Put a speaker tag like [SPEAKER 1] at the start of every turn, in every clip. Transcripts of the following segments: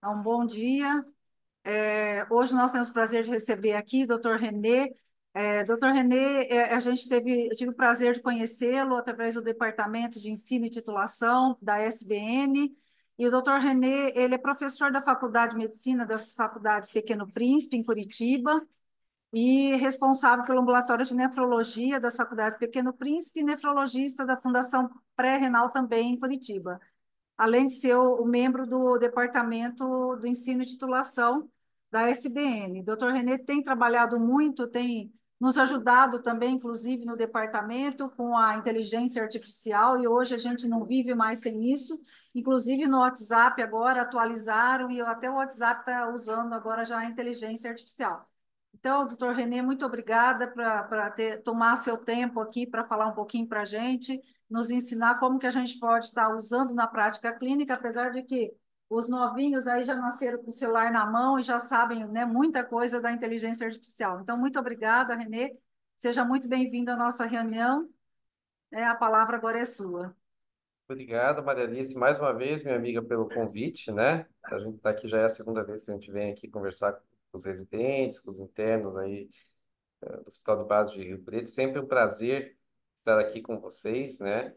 [SPEAKER 1] Um bom dia. Hoje nós temos o prazer de receber aqui o Dr. René. Dr. René, eu tive o prazer de conhecê-lo através do Departamento de Ensino e Titulação da SBN. E o Dr. René, ele é professor da Faculdade de Medicina das Faculdades Pequeno Príncipe, em Curitiba, e responsável pelo ambulatório de nefrologia das Faculdades Pequeno Príncipe e nefrologista da Fundação Pré-Renal também em Curitiba, além de ser o membro do Departamento do Ensino e Titulação da SBN. Dr. René tem trabalhado muito, tem nos ajudado também, inclusive no departamento, com a inteligência artificial, e hoje a gente não vive mais sem isso. Inclusive no WhatsApp agora atualizaram, e até o WhatsApp está usando agora já a inteligência artificial. Então, doutor Renê, muito obrigada para tomar seu tempo aqui para falar um pouquinho para a gente, nos ensinar como que a gente pode estar usando na prática clínica, apesar de que os novinhos aí já nasceram com o celular na mão e já sabem, né, muita coisa da inteligência artificial. Então, muito obrigada, Renê. Seja muito bem-vindo à nossa reunião. A palavra agora é sua.
[SPEAKER 2] Obrigado, Maria Alice, mais uma vez, minha amiga, pelo convite, né? A gente está aqui, já é a segunda vez que a gente vem aqui conversar com os residentes, com os internos aí do Hospital de Base de Rio Preto. Sempre um prazer estar aqui com vocês, né?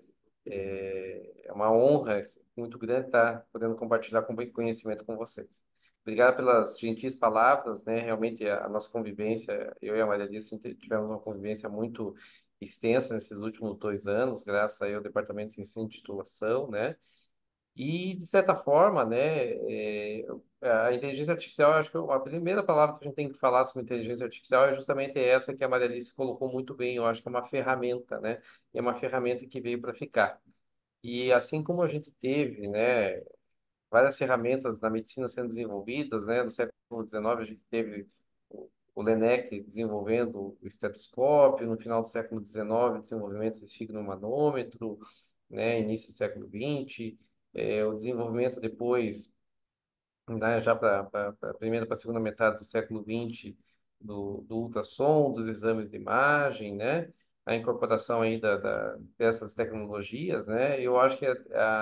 [SPEAKER 2] É uma honra muito grande estar podendo compartilhar com conhecimento com vocês. Obrigado pelas gentis palavras, né? Realmente a nossa convivência, eu e a Maria Alice tivemos uma convivência muito extensa nesses últimos 2 anos, graças aí ao Departamento de Ensino e Titulação, né? E, de certa forma, né, a inteligência artificial, eu acho que a primeira palavra que a gente tem que falar sobre inteligência artificial é justamente essa que a Maria Alice colocou muito bem. Eu acho que é uma ferramenta, né? É uma ferramenta que veio para ficar. E assim como a gente teve, né, várias ferramentas na medicina sendo desenvolvidas, né? No século XIX a gente teve o Laennec desenvolvendo o estetoscópio, no final do século XIX o desenvolvimento do esfigmomanômetro, né? Início do século XX, o desenvolvimento depois, né, já para a primeira para a segunda metade do século XX, do ultrassom, dos exames de imagem, né? A incorporação aí dessas tecnologias, né? Eu acho que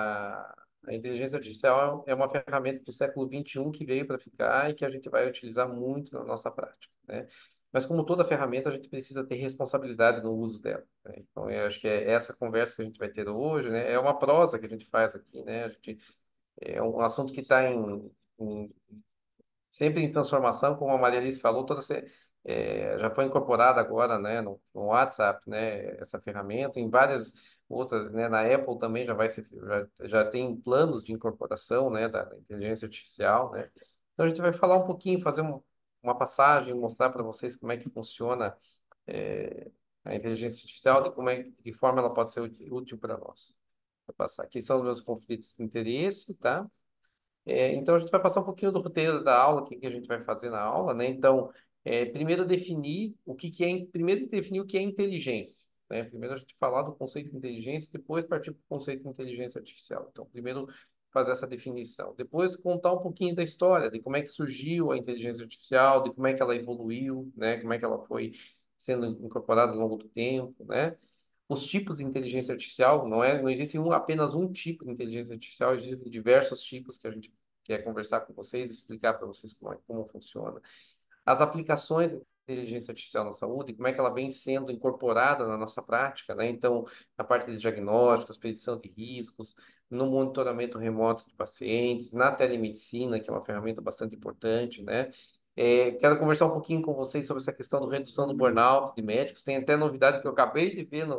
[SPEAKER 2] a inteligência artificial é uma ferramenta do século XXI que veio para ficar e que a gente vai utilizar muito na nossa prática, né? Mas como toda ferramenta, a gente precisa ter responsabilidade no uso dela, né? Então, eu acho que é essa conversa que a gente vai ter hoje, né? É uma prosa que a gente faz aqui, né? A gente é um assunto que está em- sempre em transformação, como a Maria Alice falou, já foi incorporada agora, né, no WhatsApp, né, essa ferramenta, em várias outras, né, na Apple também já tem planos de incorporação, né, da inteligência artificial, né. Então a gente vai falar um pouquinho, fazer uma passagem, mostrar para vocês como é que funciona é, a inteligência artificial, de forma ela pode ser útil para nós. Vou passar aqui são os meus conflitos de interesse, tá? Então, a gente vai passar um pouquinho do roteiro da aula, o que que a gente vai fazer na aula, né? Então, primeiro definir primeiro definir o que é inteligência, né? Primeiro a gente falar do conceito de inteligência, depois partir para o conceito de inteligência artificial. Então, primeiro fazer essa definição, depois contar um pouquinho da história, de como é que surgiu a inteligência artificial, de como é que ela evoluiu, né? Como é que ela foi sendo incorporada ao longo do tempo, né? Os tipos de inteligência artificial, não existe apenas um tipo de inteligência artificial, existem diversos tipos que a gente quer conversar com vocês, explicar para vocês como funciona. As aplicações da inteligência artificial na saúde, como é que ela vem sendo incorporada na nossa prática, né? Então, na parte de diagnósticos, predição de riscos, no monitoramento remoto de pacientes, na telemedicina, que é uma ferramenta bastante importante, né? Quero conversar um pouquinho com vocês sobre essa questão da redução do burnout de médicos. Tem até novidade que eu acabei de ver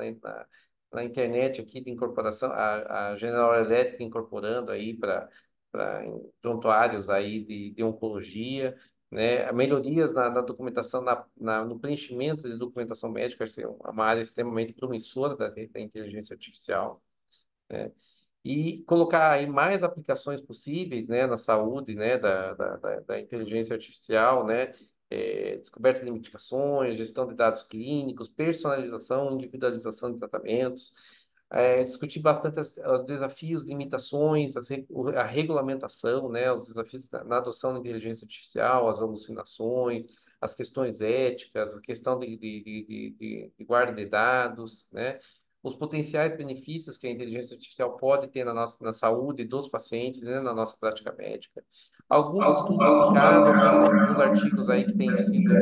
[SPEAKER 2] na internet aqui de incorporação, a General Electric incorporando aí para prontuários aí de oncologia, né? Melhorias na documentação, no preenchimento de documentação médica, essa é uma área extremamente promissora da inteligência artificial, né? E colocar aí mais aplicações possíveis, né, na saúde, né, da inteligência artificial, né, descoberta de medicações, gestão de dados clínicos, personalização, individualização de tratamentos, discutir bastante os desafios, limitações, a regulamentação, né, os desafios na adoção da inteligência artificial, as alucinações, as questões éticas, a questão de guarda de dados, né, os potenciais benefícios que a inteligência artificial pode ter na saúde dos pacientes, né, na nossa prática médica. Alguns estudos de caso, alguns artigos aí que têm sido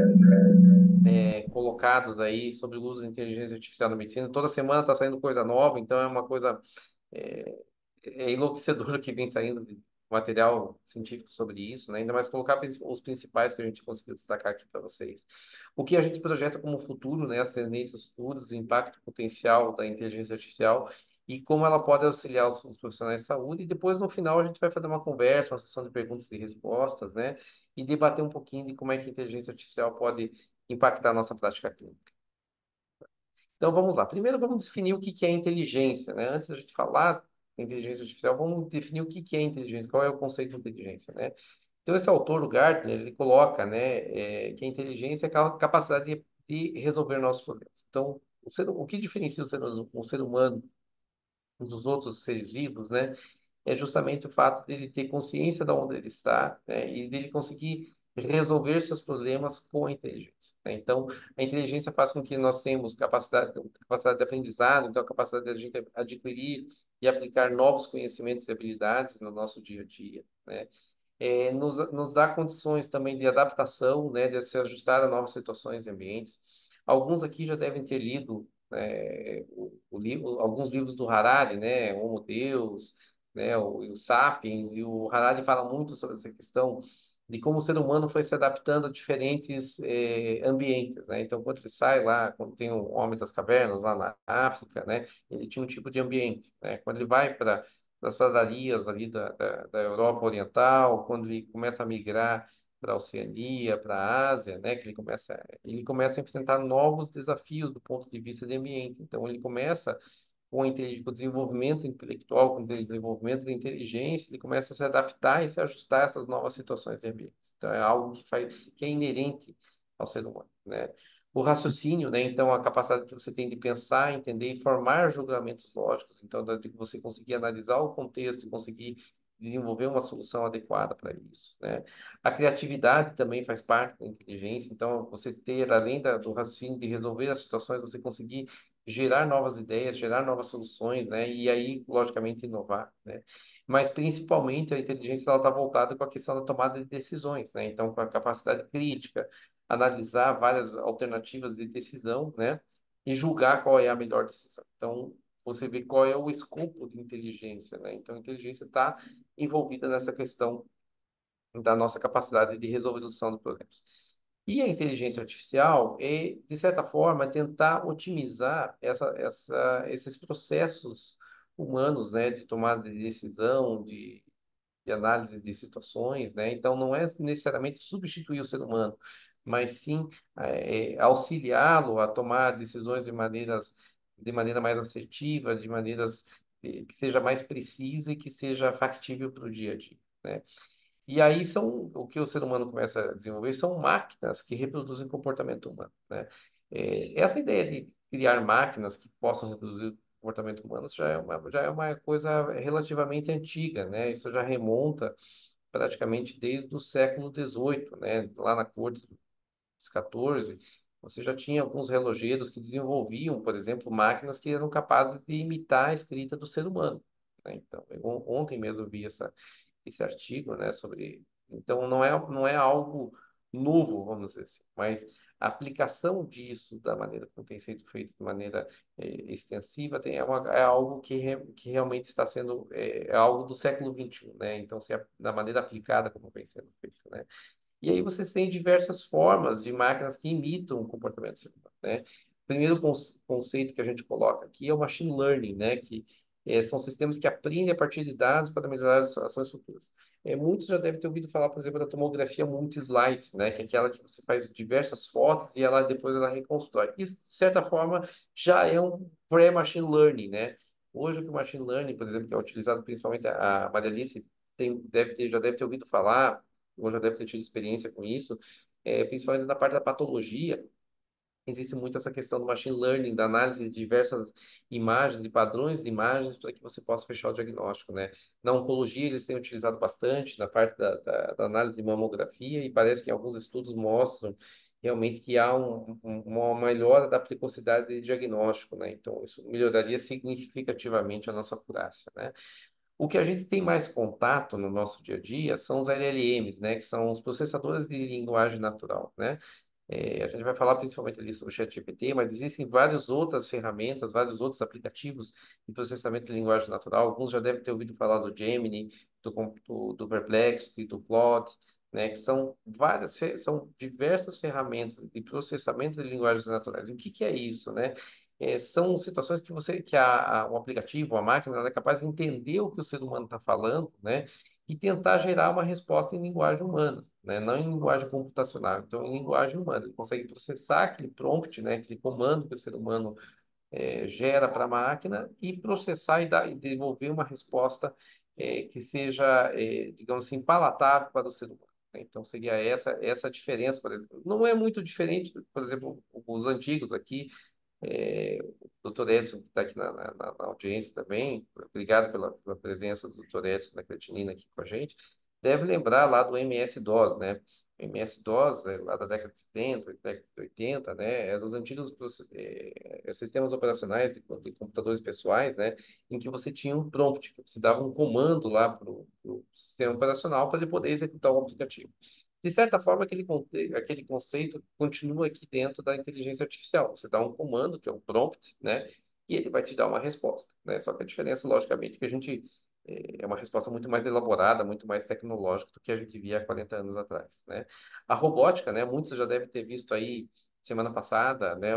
[SPEAKER 2] colocados aí sobre o uso de inteligência artificial na medicina. Toda semana está saindo coisa nova, então é uma coisa é, é enlouquecedora que vem saindo de material científico sobre isso, né? Ainda mais colocar os principais que a gente conseguiu destacar aqui para vocês. O que a gente projeta como futuro, né? As tendências futuras, o impacto potencial da inteligência artificial e como ela pode auxiliar os profissionais de saúde. E depois, no final, a gente vai fazer uma conversa, uma sessão de perguntas e respostas, né? E debater um pouquinho de como é que a inteligência artificial pode impactar a nossa prática clínica. Então, vamos lá. Primeiro, vamos definir o que que é inteligência, né? Antes da gente falar de inteligência artificial, vamos definir o que que é inteligência, qual é o conceito de inteligência, né? Então, esse autor, o Gartner, ele coloca, né, que a inteligência é a capacidade de resolver nossos problemas. Então, o que diferencia o ser humano dos outros seres vivos, né, é justamente o fato dele ter consciência de onde ele está, né, e dele conseguir resolver seus problemas com a inteligência, né? Então, a inteligência faz com que nós tenhamos capacidade de aprendizado, então a capacidade de a gente adquirir e aplicar novos conhecimentos e habilidades no nosso dia a dia, né? Nos dá condições também de adaptação, né, de se ajustar a novas situações e ambientes. Alguns aqui já devem ter lido o livro, alguns livros do Harari, né, Homo Deus, né, o Sapiens, e o Harari fala muito sobre essa questão de como o ser humano foi se adaptando a diferentes ambientes, né? Então, quando ele sai lá, quando tem o Homem das Cavernas lá na África, né, ele tinha um tipo de ambiente, né? Quando ele vai para das pradarias ali da Europa Oriental, quando ele começa a migrar para a Oceania, para a Ásia, né, que ele começa a enfrentar novos desafios do ponto de vista de ambiente. Então, ele começa com o desenvolvimento intelectual, com o desenvolvimento da inteligência, ele começa a se adaptar e se ajustar a essas novas situações e ambientes. Então, é algo que é inerente ao ser humano, né? O raciocínio, né? Então, a capacidade que você tem de pensar, entender e formar julgamentos lógicos. Então, de você conseguir analisar o contexto e conseguir desenvolver uma solução adequada para isso, né? A criatividade também faz parte da inteligência. Então, você ter, além do raciocínio de resolver as situações, você conseguir gerar novas ideias, gerar novas soluções, né? E aí, logicamente, inovar, né? Mas, principalmente, a inteligência está voltada com a questão da tomada de decisões, né? Então, com a capacidade crítica, analisar várias alternativas de decisão, né? E julgar qual é a melhor decisão. Então, você vê qual é o escopo de inteligência, né? Então, a inteligência está envolvida nessa questão da nossa capacidade de resolução de problemas. E a inteligência artificial é, de certa forma, tentar otimizar esses processos humanos, né, de tomada de decisão, de análise de situações, né? Então, não é necessariamente substituir o ser humano, mas sim auxiliá-lo a tomar decisões de maneira mais assertiva, de maneiras que seja mais precisa e que seja factível para o dia a dia, né? E aí o que o ser humano começa a desenvolver são máquinas que reproduzem comportamento humano, né? Essa ideia de criar máquinas que possam reproduzir o comportamento humano já é uma coisa relativamente antiga, né? Isso já remonta praticamente desde o século XVIII, né? Lá na corte dos XIV, você já tinha alguns relogeiros que desenvolviam, por exemplo, máquinas que eram capazes de imitar a escrita do ser humano, né? Então, ontem mesmo eu vi esse artigo, né, sobre. Então, não é algo novo, vamos dizer assim, mas a aplicação disso da maneira como tem sido feito de maneira extensiva é algo que realmente está sendo é algo do século XXI, né? Então, da maneira aplicada como vem sendo feito, né? E aí você tem diversas formas de máquinas que imitam o comportamento celular, né? O primeiro conceito que a gente coloca aqui é o machine learning, né? Que são sistemas que aprendem a partir de dados para melhorar as ações futuras. Muitos já devem ter ouvido falar, por exemplo, da tomografia multi-slice, né? Que é aquela que você faz diversas fotos e depois ela reconstrói. Isso, de certa forma, já é um pré-machine learning, né? Hoje, o que o machine learning, por exemplo, que é utilizado principalmente a Maria Alice já deve ter ouvido falar, ou já deve ter tido experiência com isso, principalmente na parte da patologia, existe muito essa questão do machine learning, da análise de diversas imagens, de padrões de imagens, para que você possa fechar o diagnóstico, né? Na oncologia, eles têm utilizado bastante na parte da análise de mamografia, e parece que alguns estudos mostram realmente que há uma melhora da precocidade de diagnóstico, né? Então, isso melhoraria significativamente a nossa acurácia, né? O que a gente tem mais contato no nosso dia a dia são os LLMs, né? Que são os processadores de linguagem natural, né? A gente vai falar principalmente ali sobre o ChatGPT, mas existem várias outras ferramentas, vários outros aplicativos de processamento de linguagem natural. Alguns já devem ter ouvido falar do Gemini, do Perplexity, do Claude, né? Que são são diversas ferramentas de processamento de linguagens naturais. E o que que é isso, né? São situações que o aplicativo, a máquina, ela é capaz de entender o que o ser humano está falando, né? E tentar gerar uma resposta em linguagem humana, né? Não em linguagem computacional, então em linguagem humana. Ele consegue processar aquele prompt, né? Aquele comando que o ser humano gera para a máquina e processar e devolver uma resposta que seja, digamos assim, palatável para o ser humano, né? Então seria essa a diferença, por exemplo. Não é muito diferente, por exemplo, os antigos aqui, o Dr. Edson, que está aqui na audiência também, obrigado pela presença do Dr. Edson da creatinina aqui com a gente, deve lembrar lá do MS-DOS, né? O MS-DOS, lá da década de 70, década de 80, né? É dos antigos sistemas operacionais de computadores pessoais, né? Em que você tinha um prompt, que você dava um comando lá para o sistema operacional para ele poder executar o aplicativo. De certa forma, aquele conceito continua aqui dentro da inteligência artificial. Você dá um comando, que é o prompt, né? E ele vai te dar uma resposta, né? Só que a diferença, logicamente, é que é uma resposta muito mais elaborada, muito mais tecnológica do que a gente via há 40 anos atrás, né? A robótica, né? Muitos já devem ter visto aí semana passada, né?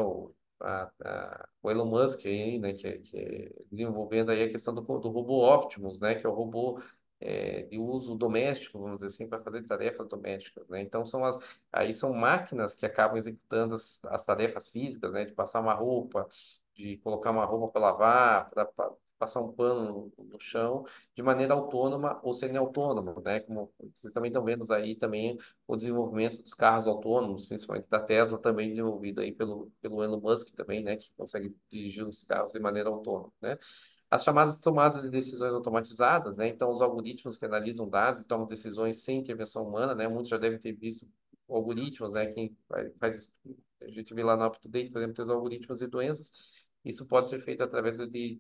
[SPEAKER 2] O Elon Musk aí, né? Que é desenvolvendo aí a questão do robô Optimus, né? Que é o robô de uso doméstico, vamos dizer assim, para fazer tarefas domésticas, né? Então aí são máquinas que acabam executando as tarefas físicas, né? De passar uma roupa, de colocar uma roupa para lavar, para passar um pano no chão, de maneira autônoma ou semi-autônoma, né? Como vocês também estão vendo aí também o desenvolvimento dos carros autônomos, principalmente da Tesla, também desenvolvido aí pelo Elon Musk também, né? Que consegue dirigir os carros de maneira autônoma, né? As chamadas tomadas de decisões automatizadas, né? Então, os algoritmos que analisam dados e tomam decisões sem intervenção humana, né? Muitos já devem ter visto algoritmos, né? Quem faz, a gente vê lá no UpToDate, por exemplo, tem os algoritmos de doenças. Isso pode ser feito através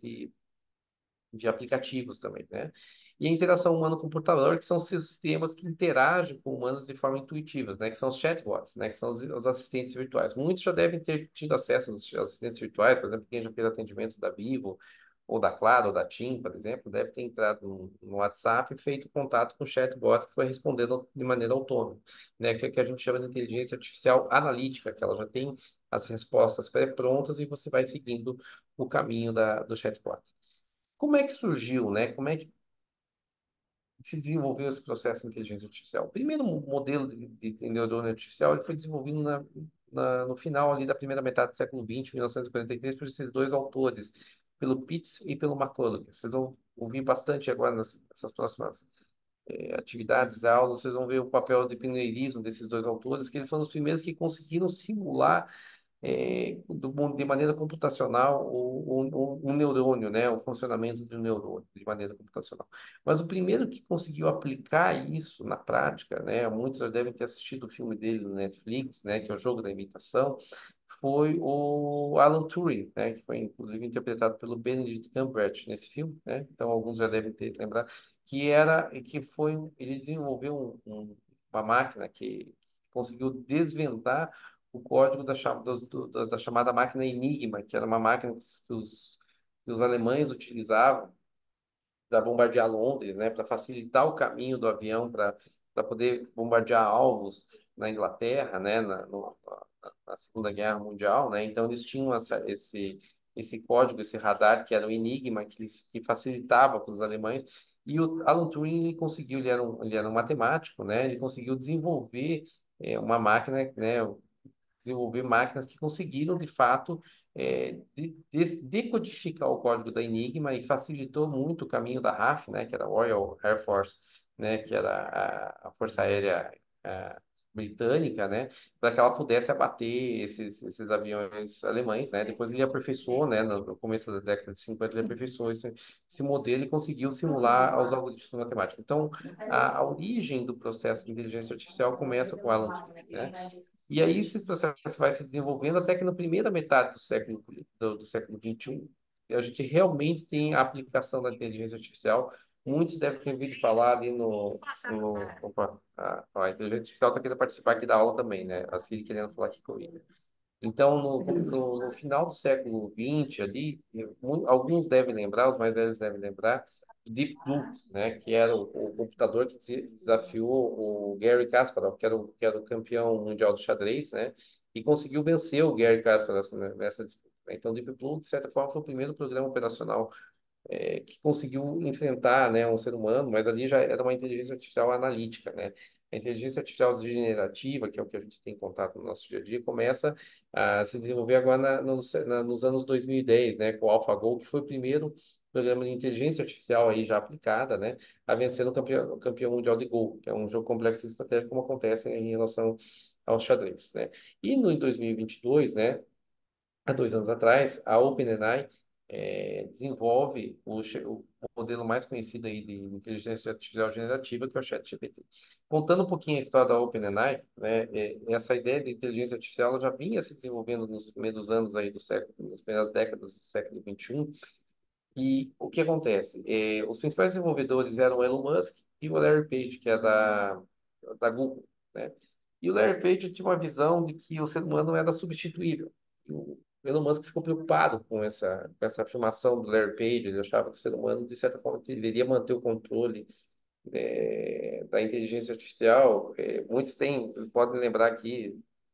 [SPEAKER 2] de aplicativos também, né? E a interação humano-computador, que são sistemas que interagem com humanos de forma intuitiva, né? Que são os chatbots, né? Que são os assistentes virtuais. Muitos já devem ter tido acesso aos assistentes virtuais, por exemplo, quem já fez atendimento da Vivo, ou da Claro, ou da TIM, por exemplo, deve ter entrado no WhatsApp e feito contato com o chatbot que foi respondendo de maneira autônoma, né? Que a gente chama de inteligência artificial analítica, que ela já tem as respostas pré-prontas e você vai seguindo o caminho do chatbot. Como é que surgiu, né? Como é que se desenvolveu esse processo de inteligência artificial? O primeiro modelo de neurônio artificial ele foi desenvolvido no final ali da primeira metade do século XX, 1943, por esses dois autores, pelo Pitts e pelo McCulloch. Vocês vão ouvir bastante agora nessas próximas atividades, aulas, vocês vão ver o papel de pioneirismo desses dois autores, que eles foram os primeiros que conseguiram simular de maneira computacional um neurônio, né, o funcionamento de um neurônio de maneira computacional. Mas o primeiro que conseguiu aplicar isso na prática, né, muitos já devem ter assistido o filme dele no Netflix, né, que é o Jogo da Imitação, foi o Alan Turing, né, que foi inclusive interpretado pelo Benedict Cumberbatch nesse filme, né? Então alguns já devem ter lembrado ele desenvolveu uma máquina que conseguiu desvendar o código da chamada máquina Enigma, que era uma máquina que os alemães utilizavam para bombardear Londres, né, para facilitar o caminho do avião para poder bombardear alvos na Inglaterra, né, na Segunda Guerra Mundial, né? Então eles tinham esse código, esse radar que era o Enigma, que facilitava para os alemães. E o Alan Turing ele conseguiu, ele era um matemático, né? Ele conseguiu desenvolver uma máquina, né? Desenvolver máquinas que conseguiram, de fato, decodificar o código da Enigma e facilitou muito o caminho da RAF, né, que era a Royal Air Force, né, que era a Força Aérea britânica, né, para que ela pudesse abater esses aviões alemães, né? Depois ele aperfeiçoou, né, no começo da década de 50, ele aperfeiçoou esse modelo e conseguiu simular os algoritmos matemáticos. Então, a origem do processo de inteligência artificial começa com Alan Turing, né? E aí esse processo vai se desenvolvendo até que na primeira metade do século XXI, a gente realmente tem a aplicação da inteligência artificial. Muitos devem ter ouvido falar ali opa, a inteligência artificial está querendo participar aqui da aula também, né? A Siri querendo falar aqui comigo. Então, no final do século XX, ali, alguns devem lembrar, os mais velhos devem lembrar, do Deep Blue, né, que era o computador que desafiou o Garry Kasparov, que era o campeão mundial do xadrez, né, e conseguiu vencer o Garry Kasparov nessa disputa. Então, o Deep Blue, de certa forma, foi o primeiro programa operacional que conseguiu enfrentar, né, um ser humano, mas ali já era uma inteligência artificial analítica, né? A inteligência artificial generativa, que é o que a gente tem contato no nosso dia a dia, começa a se desenvolver agora nos anos 2010, né, com o AlphaGo, que foi o primeiro programa de inteligência artificial aí já aplicada, né, a vencer o campeão mundial de Go, que é um jogo complexo e estratégico como acontece em relação ao xadrez, né? E no em 2022, né, há 2 anos atrás, a OpenAI desenvolve o modelo mais conhecido aí de inteligência artificial generativa, que é o ChatGPT. Contando um pouquinho a história da OpenAI, né, essa ideia de inteligência artificial ela já vinha se desenvolvendo nos primeiros anos aí do século, nas primeiras décadas do século XXI, e o que acontece? Os principais desenvolvedores eram o Elon Musk e o Larry Page, que é da Google, né? E o Larry Page tinha uma visão de que o ser humano era substituível. E o Elon Musk ficou preocupado com essa afirmação do Larry Page. Ele achava que o ser humano, de certa forma, deveria manter o controle da inteligência artificial. Muitos podem lembrar aqui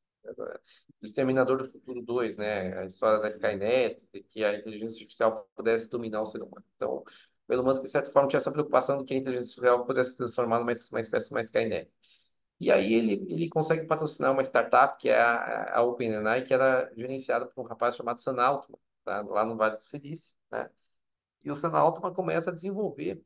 [SPEAKER 2] do Exterminador do Futuro 2, né? A história da Skynet, de que a inteligência artificial pudesse dominar o ser humano. Então, o Elon Musk, de certa forma, tinha essa preocupação de que a inteligência artificial pudesse se transformar numa espécie mais Skynet. E aí ele consegue patrocinar uma startup, que é a OpenAI, que era gerenciada por um rapaz chamado Sam Altman, tá? Lá no Vale do Silício, né? E o Sam Altman começa a desenvolver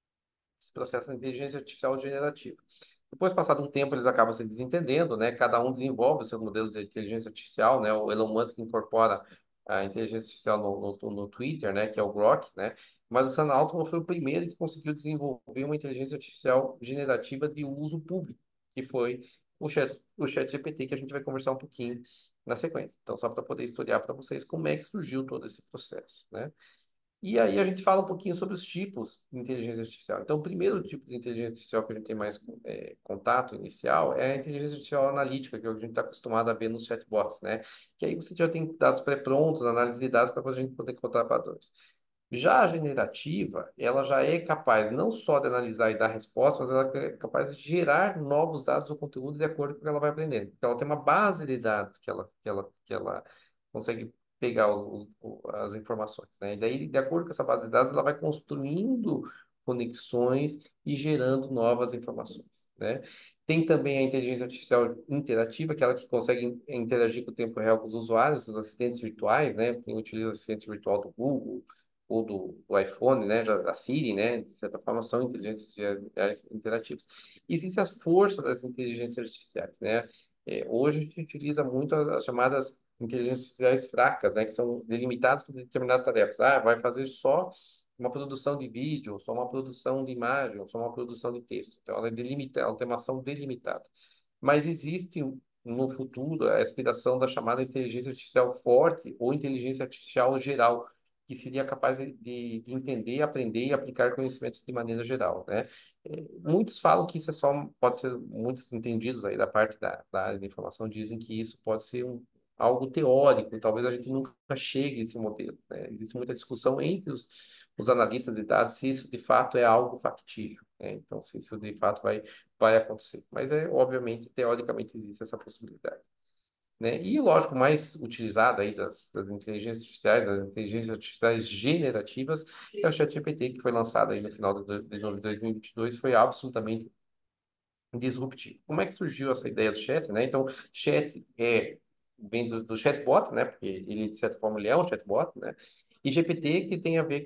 [SPEAKER 2] esse processo de inteligência artificial generativa. Depois, passado um tempo, eles acabam se desentendendo, né? Cada um desenvolve o seu modelo de inteligência artificial, né? O Elon Musk incorpora a inteligência artificial no Twitter, né? Que é o Grok, né? Mas o Sam Altman foi o primeiro que conseguiu desenvolver uma inteligência artificial generativa de uso público, que foi o chat GPT, que a gente vai conversar um pouquinho na sequência. Então, só para poder historiar para vocês como é que surgiu todo esse processo, né? E aí a gente fala um pouquinho sobre os tipos de inteligência artificial. Então, o primeiro tipo de inteligência artificial que a gente tem mais contato inicial é a inteligência artificial analítica, que é o que a gente está acostumado a ver nos chatbots, né? Que aí você já tem dados pré-prontos, análise de dados para a gente poder encontrar padrões. Já a generativa, ela já é capaz não só de analisar e dar respostas, mas ela é capaz de gerar novos dados ou conteúdos de acordo com o que ela vai aprendendo. Então, ela tem uma base de dados que ela consegue pegar as informações, né? E daí, de acordo com essa base de dados, ela vai construindo conexões e gerando novas informações, né? Tem também a inteligência artificial interativa, aquela que consegue interagir com o tempo real com os usuários, os assistentes virtuais, né? Quem utiliza o assistente virtual do Google, ou do iPhone, né, da Siri, né, de certa forma são inteligências artificiais interativas. Existem as forças das inteligências artificiais, né? Hoje a gente utiliza muito as chamadas inteligências artificiais fracas, né, que são delimitadas por determinadas tarefas. Ah, vai fazer só uma produção de vídeo, só uma produção de imagem, só uma produção de texto. Então, ela é delimitada, ela tem uma ação delimitada. Mas existe no futuro a aspiração da chamada inteligência artificial forte ou inteligência artificial geral, que seria capaz de entender, aprender e aplicar conhecimentos de maneira geral, né? Muitos falam que isso pode ser, muitos entendidos aí da parte da área de informação dizem que isso pode ser algo teórico, talvez a gente nunca chegue a esse modelo, né? Existe muita discussão entre os analistas de dados se isso de fato é algo factível, né? Então, se isso de fato vai acontecer. Mas, obviamente, teoricamente existe essa possibilidade, né? E, lógico, mais utilizado aí das inteligências artificiais, das inteligências artificiais generativas, é o ChatGPT, que foi lançado aí no final de 2022, foi absolutamente disruptivo. Como é que surgiu essa ideia do chat, né? Então, chat vem do chatbot, né? Porque ele, de certa forma, ele é um chatbot, né? E GPT que tem a ver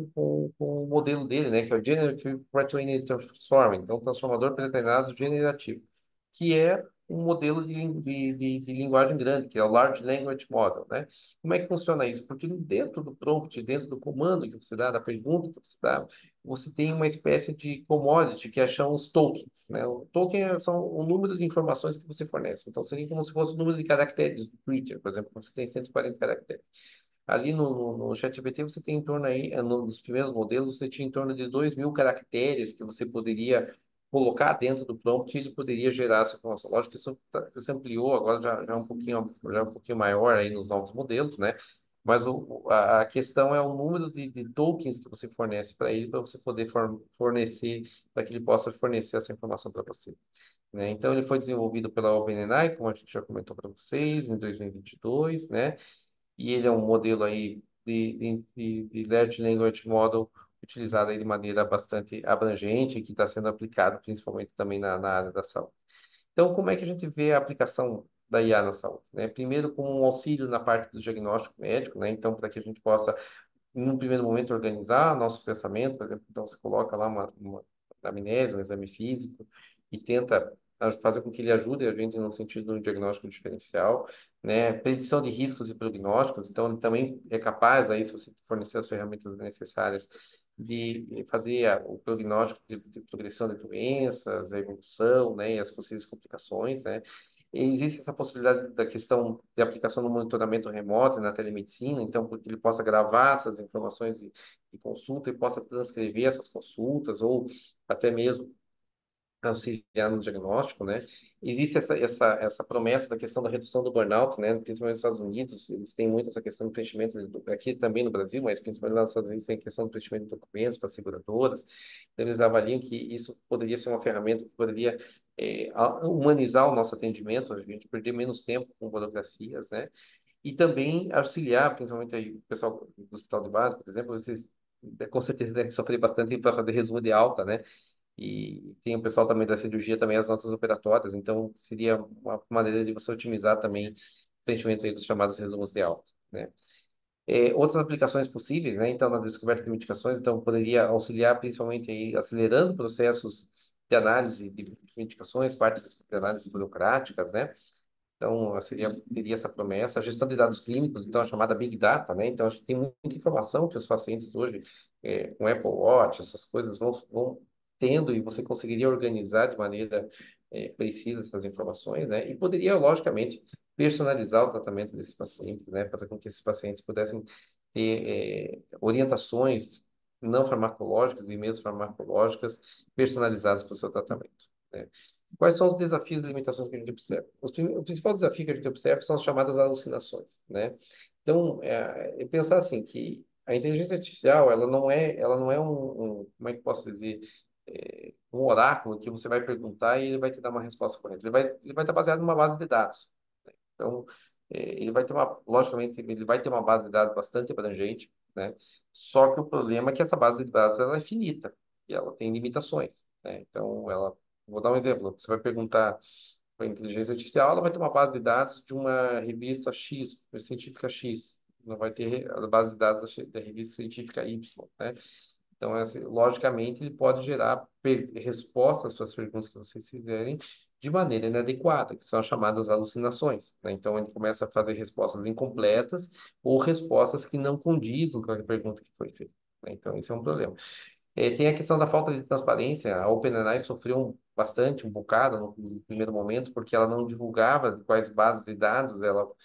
[SPEAKER 2] com o modelo dele, né? Que é o Generative Pre-trained Transformer, então transformador pré-treinado generativo, que é um modelo de linguagem grande, que é o Large Language Model, né? Como é que funciona isso? Porque dentro do prompt, dentro do comando que você dá, da pergunta que você dá, você tem uma espécie de commodity que são os tokens, né? O token são o número de informações que você fornece. Então, seria como se fosse o número de caracteres do Twitter, por exemplo, você tem 140 caracteres. Ali no ChatGPT você tem em torno aí, nos primeiros modelos, você tinha em torno de 2.000 caracteres que você poderia colocar dentro do prompt e ele poderia gerar essa informação. Lógico que isso ampliou, agora já é um pouquinho maior aí nos novos modelos, né? Mas a questão é o número de tokens que você fornece para ele, para você poder fornecer, para que ele possa fornecer essa informação para você, né? Então, ele foi desenvolvido pela OpenAI, como a gente já comentou para vocês, em 2022, né? E ele é um modelo aí de Large Language Model utilizado aí de maneira bastante abrangente, que está sendo aplicado principalmente também na área da saúde. Então, como é que a gente vê a aplicação da IA na saúde, né? Primeiro, como um auxílio na parte do diagnóstico médico, né? Então, para que a gente possa num primeiro momento, organizar nosso pensamento, por exemplo, então você coloca lá uma anamnese, um exame físico, e tenta fazer com que ele ajude a gente no sentido do diagnóstico diferencial, né? Predição de riscos e prognósticos, então ele também é capaz, aí, se você fornecer as ferramentas necessárias, de fazer o prognóstico de progressão de doenças, a evolução, né? E as possíveis complicações, né? Existe essa possibilidade da questão de aplicação no monitoramento remoto e na telemedicina, então, porque ele possa gravar essas informações de consulta e possa transcrever essas consultas, ou até mesmo auxiliar no diagnóstico, né? Existe essa promessa da questão da redução do burnout, né? Principalmente nos Estados Unidos, eles têm muito essa questão do preenchimento, aqui também no Brasil, mas principalmente nos Estados Unidos tem a questão do preenchimento de documentos para seguradoras. Então, eles avaliam que isso poderia ser uma ferramenta que poderia humanizar o nosso atendimento, a gente perder menos tempo com burocracias, né? E também auxiliar, principalmente aí, o pessoal do hospital de base, por exemplo, vocês com certeza devem sofrer bastante para fazer resumo de alta, né? E tem o pessoal também da cirurgia, também as notas operatórias, então seria uma maneira de você otimizar também o preenchimento aí dos chamados resumos de alta, né? Outras aplicações possíveis, né? Então, na descoberta de medicações, então poderia auxiliar principalmente aí, acelerando processos de análise de medicações, partes de análise burocráticas, né? Então, teria essa promessa. A gestão de dados clínicos, então, a chamada Big Data, né? Então, acho que tem muita informação que os pacientes hoje, com Apple Watch, essas coisas vão tendo e você conseguiria organizar de maneira, precisa essas informações, né? E poderia, logicamente, personalizar o tratamento desses pacientes, né? Fazer com que esses pacientes pudessem ter, orientações não farmacológicas e mesmo farmacológicas personalizadas para o seu tratamento, né? Quais são os desafios e limitações que a gente observa? O principal desafio que a gente observa são as chamadas alucinações, né? Então, pensar assim que a inteligência artificial, ela não é como é que eu posso dizer, um oráculo que você vai perguntar e ele vai te dar uma resposta correta. Ele vai estar baseado numa base de dados. Então, ele vai ter logicamente, ele vai ter uma base de dados bastante abrangente, né? Só que o problema é que essa base de dados ela é finita e ela tem limitações, né? Então, vou dar um exemplo. Você vai perguntar para a inteligência artificial, ela vai ter uma base de dados de uma revista X, científica X. Não vai ter a base de dados da revista científica Y, né? Então, assim, logicamente, ele pode gerar respostas para as perguntas que vocês fizerem de maneira inadequada, que são as chamadas alucinações, né? Então, ele começa a fazer respostas incompletas ou respostas que não condizem com a pergunta que foi feita, né? Então, isso é um problema. Tem a questão da falta de transparência. A OpenAI sofreu bastante, um bocado no primeiro momento, porque ela não divulgava quais bases de dados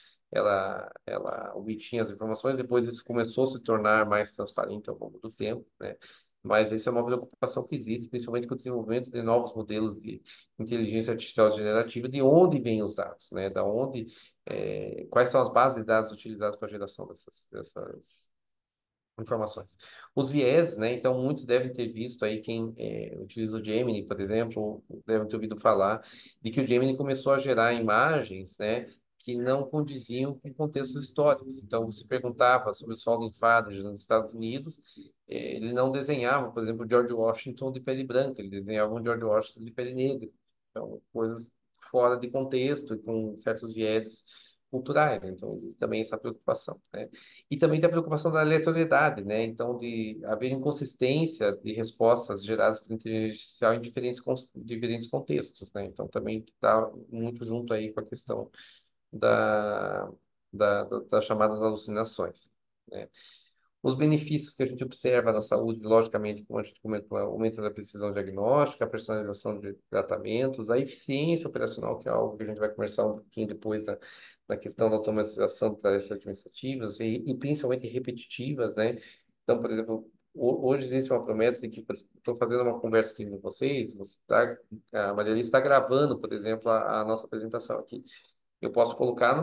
[SPEAKER 2] ela obtinha as informações. Depois isso começou a se tornar mais transparente ao longo do tempo, né? Mas isso é uma preocupação que existe, principalmente com o desenvolvimento de novos modelos de inteligência artificial generativa, de onde vêm os dados, né? Da onde, quais são as bases de dados utilizadas para a geração dessas informações. Os vieses, né? Então, muitos devem ter visto aí, quem utiliza o Gemini, por exemplo, devem ter ouvido falar de que o Gemini começou a gerar imagens, né? Que não condiziam com contextos históricos. Então, você perguntava sobre os Founding Fathers nos Estados Unidos, ele não desenhava, por exemplo, George Washington de pele branca, ele desenhava um George Washington de pele negra. Então, coisas fora de contexto, e com certos vieses culturais, né? Então existe também essa preocupação, né? E também tem a preocupação da aleatoriedade, né? Então de haver inconsistência de respostas geradas por inteligência artificial em diferentes contextos, né? Então também está muito junto aí com a questão da, das chamadas alucinações, né? Os benefícios que a gente observa na saúde, logicamente, como a gente comentou, é o aumento da precisão diagnóstica, a personalização de tratamentos, a eficiência operacional, que é algo que a gente vai conversar um pouquinho depois na questão da automatização de tarefas administrativas e principalmente repetitivas, né? Então, por exemplo, hoje existe uma promessa de que estou fazendo uma conversa aqui com vocês, a Maria Alice está gravando, por exemplo, a nossa apresentação aqui. Eu posso colocar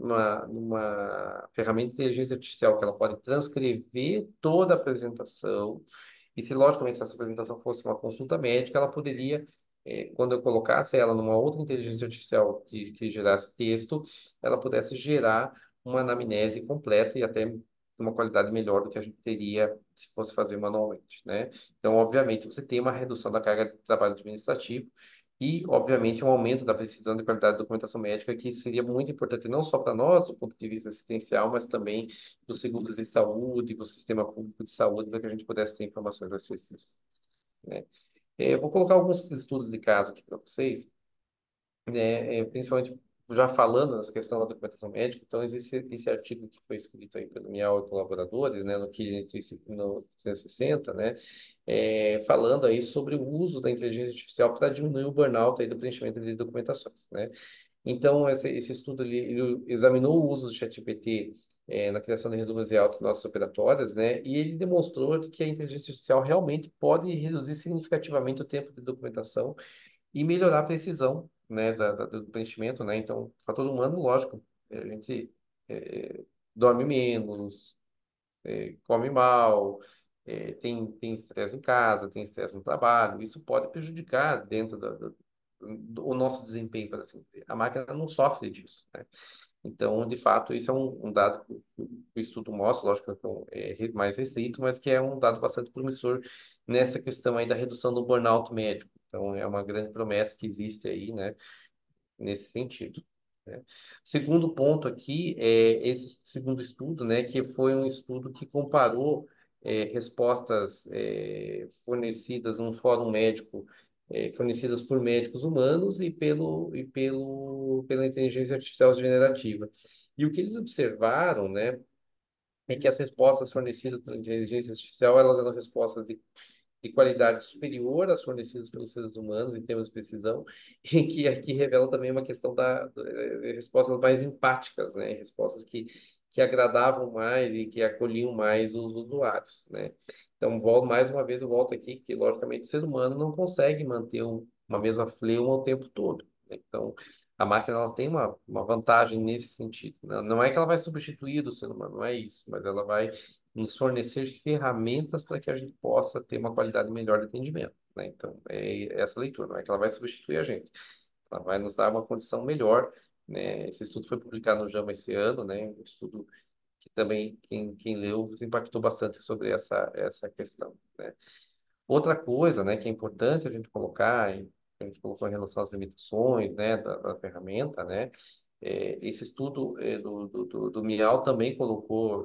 [SPEAKER 2] numa ferramenta de inteligência artificial que ela pode transcrever toda a apresentação. E se, logicamente, se essa apresentação fosse uma consulta médica, ela poderia, quando eu colocasse ela numa outra inteligência artificial que gerasse texto, ela pudesse gerar uma anamnese completa e até uma qualidade melhor do que a gente teria se fosse fazer manualmente, né? Então, obviamente, você tem uma redução da carga de trabalho administrativo e, obviamente, um aumento da precisão de qualidade da documentação médica, que seria muito importante não só para nós, do ponto de vista assistencial, mas também dos seguros de saúde, do sistema público de saúde, para que a gente pudesse ter informações mais precisas, né? Eu vou colocar alguns estudos de caso aqui para vocês, né? Principalmente já falando nessa questão da documentação médica. Então, existe esse artigo que foi escrito aí pelo Miau e colaboradores, né, no 360, né, falando aí sobre o uso da inteligência artificial para diminuir o burnout aí do preenchimento de documentações, né? Então, esse estudo ele examinou o uso do ChatGPT na criação de resumos de autos nossas operatórias, né? E ele demonstrou que a inteligência artificial realmente pode reduzir significativamente o tempo de documentação e melhorar a precisão, né, do preenchimento, né? Então, fator humano, lógico, a gente dorme menos, come mal, tem estresse em casa, tem estresse no trabalho. Isso pode prejudicar dentro do nosso desempenho, para assim dizer. A máquina não sofre disso, né? Então, de fato, isso é um dado que o estudo mostra, lógico que mais restrito, mas que é um dado bastante promissor nessa questão aí da redução do burnout médico. Então, é uma grande promessa que existe aí, né, nesse sentido, né? Segundo ponto aqui é esse segundo estudo, né, que foi um estudo que comparou respostas fornecidas num fórum médico, fornecidas por médicos humanos pela inteligência artificial generativa. E o que eles observaram, né, é que as respostas fornecidas pela inteligência artificial, elas eram respostas de qualidade superior às fornecidas pelos seres humanos em termos de precisão, e que aqui revela também uma questão respostas mais empáticas, né? Respostas que agradavam mais e que acolhiam mais os usuários, né? Então, mais uma vez, eu volto aqui que, logicamente, o ser humano não consegue manter uma mesma fleuma o tempo todo, né? Então, a máquina ela tem uma vantagem nesse sentido. Não é que ela vai substituir o ser humano, não é isso, mas ela vai nos fornecer ferramentas para que a gente possa ter uma qualidade melhor de atendimento, né? Então, é essa leitura, não é que ela vai substituir a gente, ela vai nos dar uma condição melhor, né? Esse estudo foi publicado no JAMA esse ano, né? Um estudo que também, quem leu, se impactou bastante sobre essa questão, né? Outra coisa, né, que é importante a gente colocar, a gente colocou em relação às limitações, né, da ferramenta, né, esse estudo do Mial também colocou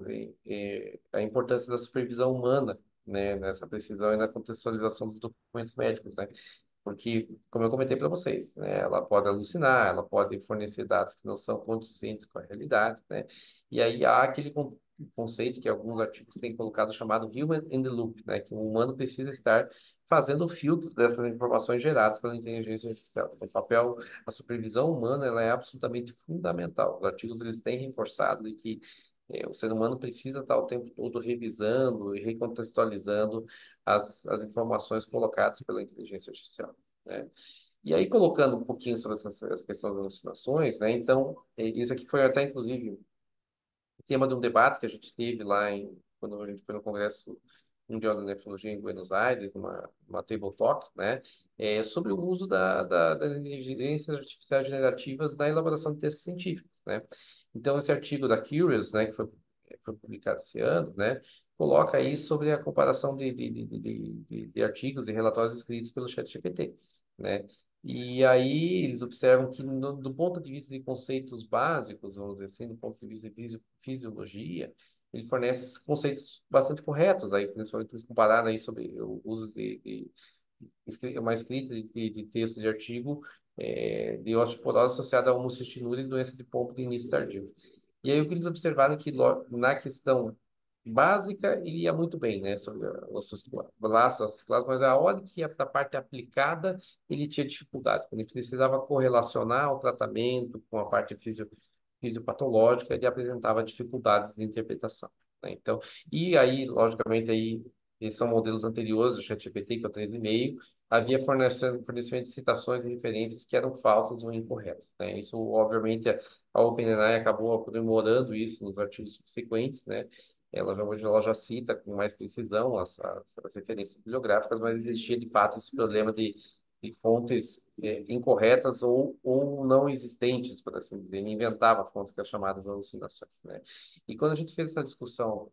[SPEAKER 2] a importância da supervisão humana, né, nessa precisão e na contextualização dos documentos médicos, né, porque, como eu comentei para vocês, né, ela pode alucinar, ela pode fornecer dados que não são condizentes com a realidade, né, e aí há aquele conceito que alguns artigos têm colocado chamado human in the loop, né, que o humano precisa estar fazendo o filtro dessas informações geradas pela inteligência artificial. O papel, a supervisão humana, ela é absolutamente fundamental. Os artigos eles têm reforçado de que o ser humano precisa estar o tempo todo revisando e recontextualizando as informações colocadas pela inteligência artificial, né? E aí, colocando um pouquinho sobre essa questão das alucinações, né? Então, isso aqui foi até, inclusive, tema de um debate que a gente teve quando a gente foi no Congresso Mundial de Nefrologia em Buenos Aires, numa table talk, né, sobre o uso das inteligências artificiais generativas na elaboração de textos científicos, né. Então, esse artigo da Curious, né, que foi publicado esse ano, né, coloca aí sobre a comparação de artigos e relatórios escritos pelo ChatGPT, né. E aí eles observam que, do ponto de vista de conceitos básicos, vamos dizer assim, do ponto de vista de fisiologia, ele fornece conceitos bastante corretos, aí, principalmente eles compararam aí sobre o uso uma escrita de texto de artigo de osteoporose associada a homocystinuria e doença de pompo de início tardio. E aí o que eles observaram é que na questão básica ele ia muito bem, né, sobre os laços ossiculares, mas a hora que ia para a parte aplicada ele tinha dificuldade. Quando ele precisava correlacionar o tratamento com a parte fisiopatológica, ele apresentava dificuldades de interpretação, né? Então, e aí, logicamente, aí, esses são modelos anteriores do ChatGPT, que é o 3,5, havia fornecimento de citações e referências que eram falsas ou incorretas, né? Isso, obviamente, a OpenAI acabou aprimorando isso nos artigos subsequentes, né? Hoje ela já cita com mais precisão as referências bibliográficas, mas existia de fato esse problema de fontes incorretas ou não existentes, por assim dizer. Ele inventava fontes que eram chamadas alucinações, né? E quando a gente fez essa discussão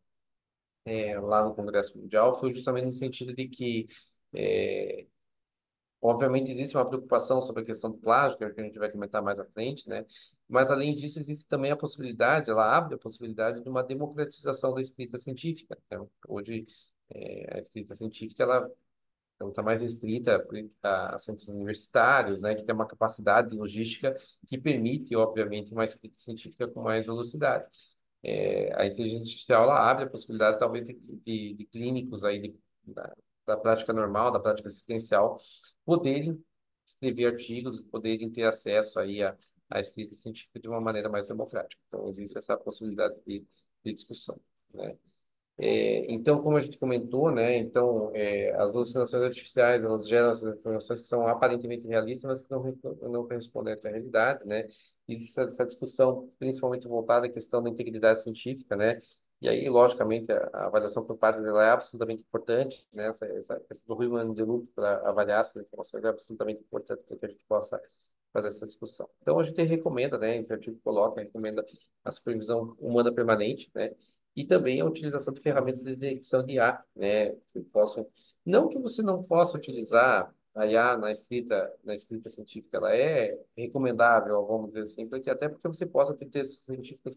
[SPEAKER 2] lá no Congresso Mundial, foi justamente no sentido de que é, obviamente, existe uma preocupação sobre a questão do plágio, que a gente vai comentar mais à frente, né? Mas, além disso, existe também a possibilidade, ela abre a possibilidade de uma democratização da escrita científica. Então, hoje, a escrita científica, ela está mais restrita a centros universitários, né? Que tem uma capacidade logística que permite, obviamente, uma escrita científica com mais velocidade. A inteligência artificial ela abre a possibilidade talvez de clínicos aí da prática normal, da prática assistencial, poderem escrever artigos, poderem ter acesso aí à escrita científica de uma maneira mais democrática. Então existe essa possibilidade de discussão, né? Então, como a gente comentou, né, então, as alucinações artificiais, elas geram essas informações que são aparentemente realistas, mas que não correspondem à realidade, né? Existe essa discussão, principalmente voltada à questão da integridade científica, né? E aí, logicamente, a avaliação por pares ela é absolutamente importante, né? Essa questão do human in the loop para avaliar essas informações é absolutamente importante para que a gente possa fazer essa discussão. Então, a gente recomenda, né, esse artigo coloca, recomenda a supervisão humana permanente, né? E também a utilização de ferramentas de detecção de IA, né, que possam, não que você não possa utilizar a IA na escrita científica, ela é recomendável, vamos dizer assim, porque até porque você possa ter textos científicos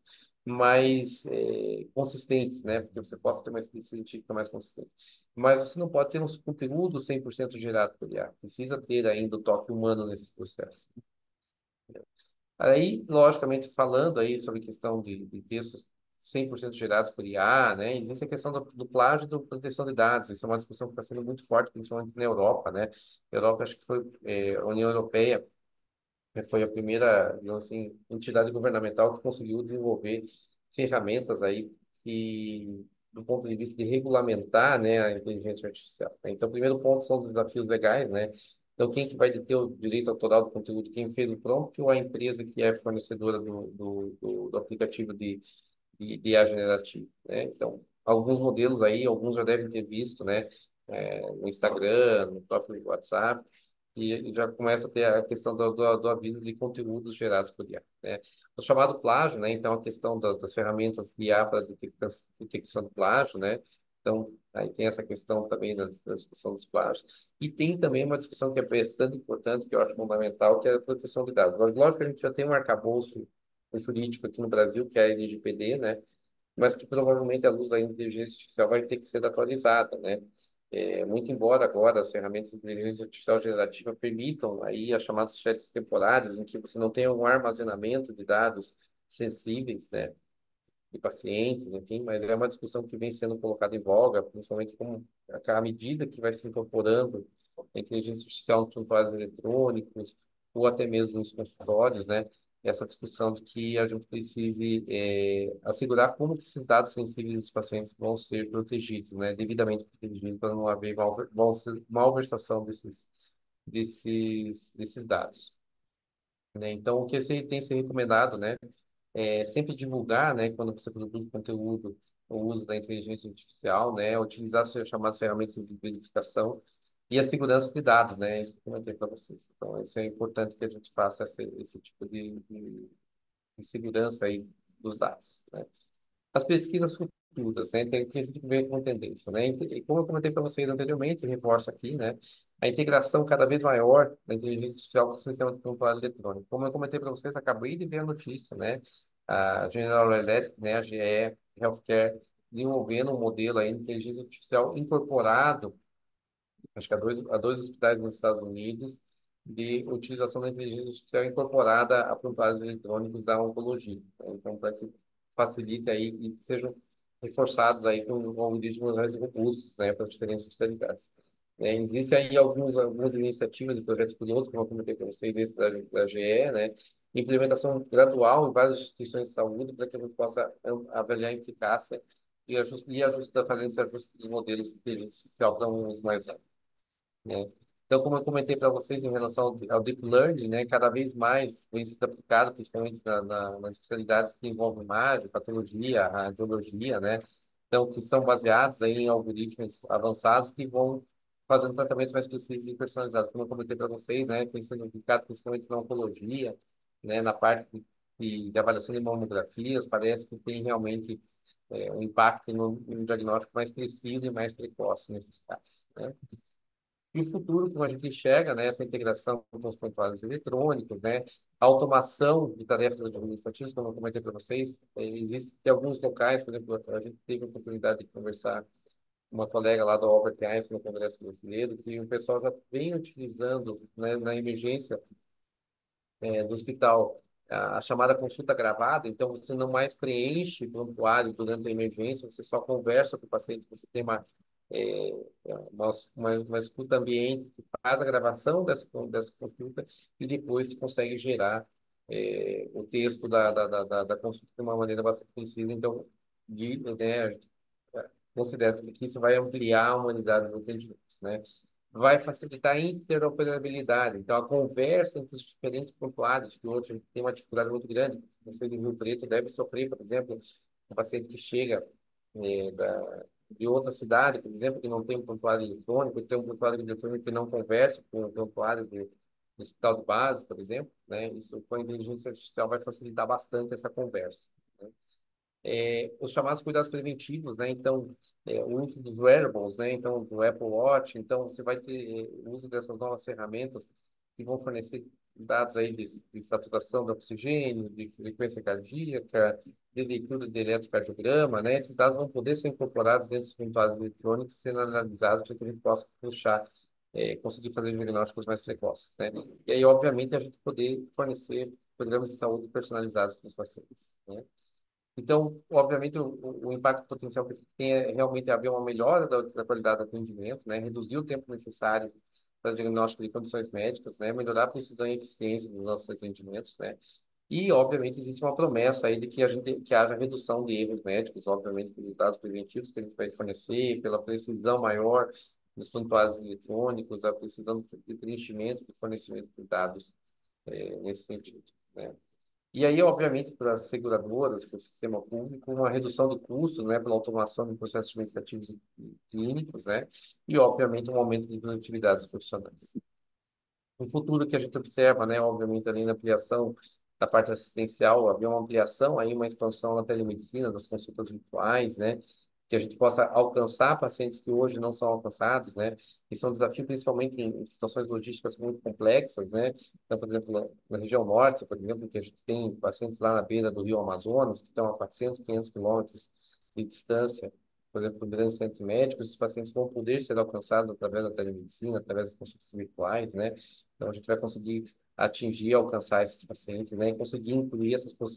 [SPEAKER 2] mais consistentes, né, porque você possa ter uma escrita científica mais consistente. Mas você não pode ter um conteúdo 100% gerado por IA, precisa ter ainda o toque humano nesse processo. Aí, logicamente, falando aí sobre questão de textos 100% gerados por IA, né? Existe a questão do plágio e da proteção de dados. Isso é uma discussão que está sendo muito forte, principalmente na Europa, né? A Europa, acho que foi a União Europeia, foi a primeira, digamos assim, entidade governamental que conseguiu desenvolver ferramentas aí que, do ponto de vista de regulamentar, né, a inteligência artificial, né? Então, o primeiro ponto são os desafios legais, né? Então, quem que vai ter o direito autoral do conteúdo? Quem fez o prompt ou a empresa que é fornecedora do aplicativo de IA generativo, né? Então, alguns modelos aí, alguns já devem ter visto, né? No Instagram, no próprio WhatsApp, e já começa a ter a questão do aviso de conteúdos gerados por IA, né? O chamado plágio, né? Então, a questão das ferramentas de IA para detecção de plágio, né? Então, aí tem essa questão também da discussão dos plágios. E tem também uma discussão que é bastante importante, que eu acho fundamental, que é a proteção de dados. Lógico que a gente já tem um arcabouço jurídico aqui no Brasil, que é a LGPD, né? Mas que provavelmente a luz da inteligência artificial vai ter que ser atualizada, né? Muito embora agora as ferramentas de inteligência artificial generativa permitam aí as chamadas chats temporários, em que você não tem um armazenamento de dados sensíveis, né, de pacientes, enfim, mas é uma discussão que vem sendo colocada em voga, principalmente como à medida que vai se incorporando a inteligência artificial nos prontuários eletrônicos ou até mesmo nos consultórios, né? Essa discussão de que a gente precise assegurar como que esses dados sensíveis dos pacientes vão ser protegidos, né? Devidamente protegidos para não haver malversação desses dados, né? Então, o que tem se recomendado, né? Sempre divulgar, né, quando você produz conteúdo, o uso da inteligência artificial, né, utilizar as chamadas ferramentas de verificação e a segurança de dados, né, isso que eu comentei para vocês. Então, isso é importante que a gente faça esse tipo de segurança aí dos dados, né. As pesquisas futuras, né, tem o que a gente vê como tendência, né, e como eu comentei para vocês anteriormente, reforço aqui, né, a integração cada vez maior da inteligência artificial com o sistema de prontuário eletrônico. Como eu comentei para vocês, acabei de ver a notícia, né? A General Electric, né, a GE Healthcare, desenvolvendo um modelo aí de inteligência artificial incorporado, acho que há dois hospitais nos Estados Unidos, de utilização da inteligência artificial incorporada a prontuários eletrônicos da oncologia, né? Então, para que facilite aí e sejam reforçados aí com algoritmos mais robustos, né, para diferentes especialidades. Existem aí algumas iniciativas e projetos pilotos, como eu comentei para vocês, esse da GE, né, implementação gradual em várias instituições de saúde para que a gente possa avaliar a eficácia e ajuste da falência, ajuste dos modelos de inteligência artificial para um uso mais amplo, né? Então, como eu comentei para vocês em relação ao Deep Learning, né, cada vez mais vem sendo aplicado, principalmente nas especialidades que envolvem imagem, patologia, radiologia, né? Então, que são baseados aí em algoritmos avançados que vão fazendo tratamentos mais precisos e personalizados. Como eu comentei para vocês, né, tem sendo aplicado principalmente na oncologia, né, na parte de avaliação de mamografias, parece que tem realmente um impacto no diagnóstico mais preciso e mais precoce nesses casos, né? E o futuro, como a gente enxerga, né, essa integração com os prontuários eletrônicos, né, a automação de tarefas administrativas, como eu comentei para vocês, existe alguns locais, por exemplo, a gente teve a oportunidade de conversar com uma colega lá do Albert Einstein no Congresso Brasileiro, que o pessoal já vem utilizando, né, na emergência do hospital, a chamada consulta gravada. Então você não mais preenche prontuário durante a emergência, você só conversa com o paciente, você tem é, uma escuta ambiente que faz a gravação dessa consulta e depois você consegue gerar o texto da consulta de uma maneira bastante precisa. Então, né, considero que isso vai ampliar a humanidade dos atendimentos, né? Vai facilitar a interoperabilidade. Então, a conversa entre os diferentes pontuários, que hoje a gente tem uma dificuldade muito grande. Vocês em Rio Preto devem sofrer, por exemplo, um paciente que chega de outra cidade, por exemplo, que não tem um prontuário eletrônico, que tem um prontuário eletrônico que não conversa com o prontuário do hospital de base, por exemplo, né? Isso com a inteligência artificial vai facilitar bastante essa conversa, né? Os chamados cuidados preventivos, né? Então, o uso dos wearables, né? Então, do Apple Watch. Então, você vai ter o uso dessas novas ferramentas que vão fornecer dados aí de saturação de oxigênio, de frequência cardíaca, de leitura de eletrocardiograma, né? Esses dados vão poder ser incorporados dentro dos prontuários eletrônicos, sendo analisados para que a gente possa puxar, conseguir fazer diagnósticos mais precoces, né? E aí, obviamente, a gente poder fornecer programas de saúde personalizados para os pacientes, né? Então, obviamente, o impacto potencial que tem é realmente haver uma melhora da qualidade do atendimento, né? Reduzir o tempo necessário para diagnóstico de condições médicas, né? Melhorar a precisão e eficiência dos nossos atendimentos, né? E, obviamente, existe uma promessa aí de que haja redução de erros médicos, obviamente, pelos dados preventivos que a gente vai fornecer, pela precisão maior dos prontuários eletrônicos, a precisão de preenchimento e fornecimento de dados nesse sentido, né? E aí, obviamente, para as seguradoras, para o sistema público, uma redução do custo, né, pela automação de processos administrativos e clínicos, né, e, obviamente, um aumento de produtividade dos profissionais. No futuro que a gente observa, né, obviamente, além da ampliação da parte assistencial, havia uma ampliação, aí uma expansão na telemedicina, das consultas virtuais, né, que a gente possa alcançar pacientes que hoje não são alcançados, né, isso é um desafio principalmente em situações logísticas muito complexas, né, então, por exemplo, na região norte, por exemplo, que a gente tem pacientes lá na beira do Rio Amazonas, que estão a 400, 500 quilômetros de distância, por exemplo, do grande centro médico, esses pacientes vão poder ser alcançados através da telemedicina, através das consultas virtuais, né. Então, a gente vai conseguir atingir, alcançar esses pacientes, né? E conseguir incluir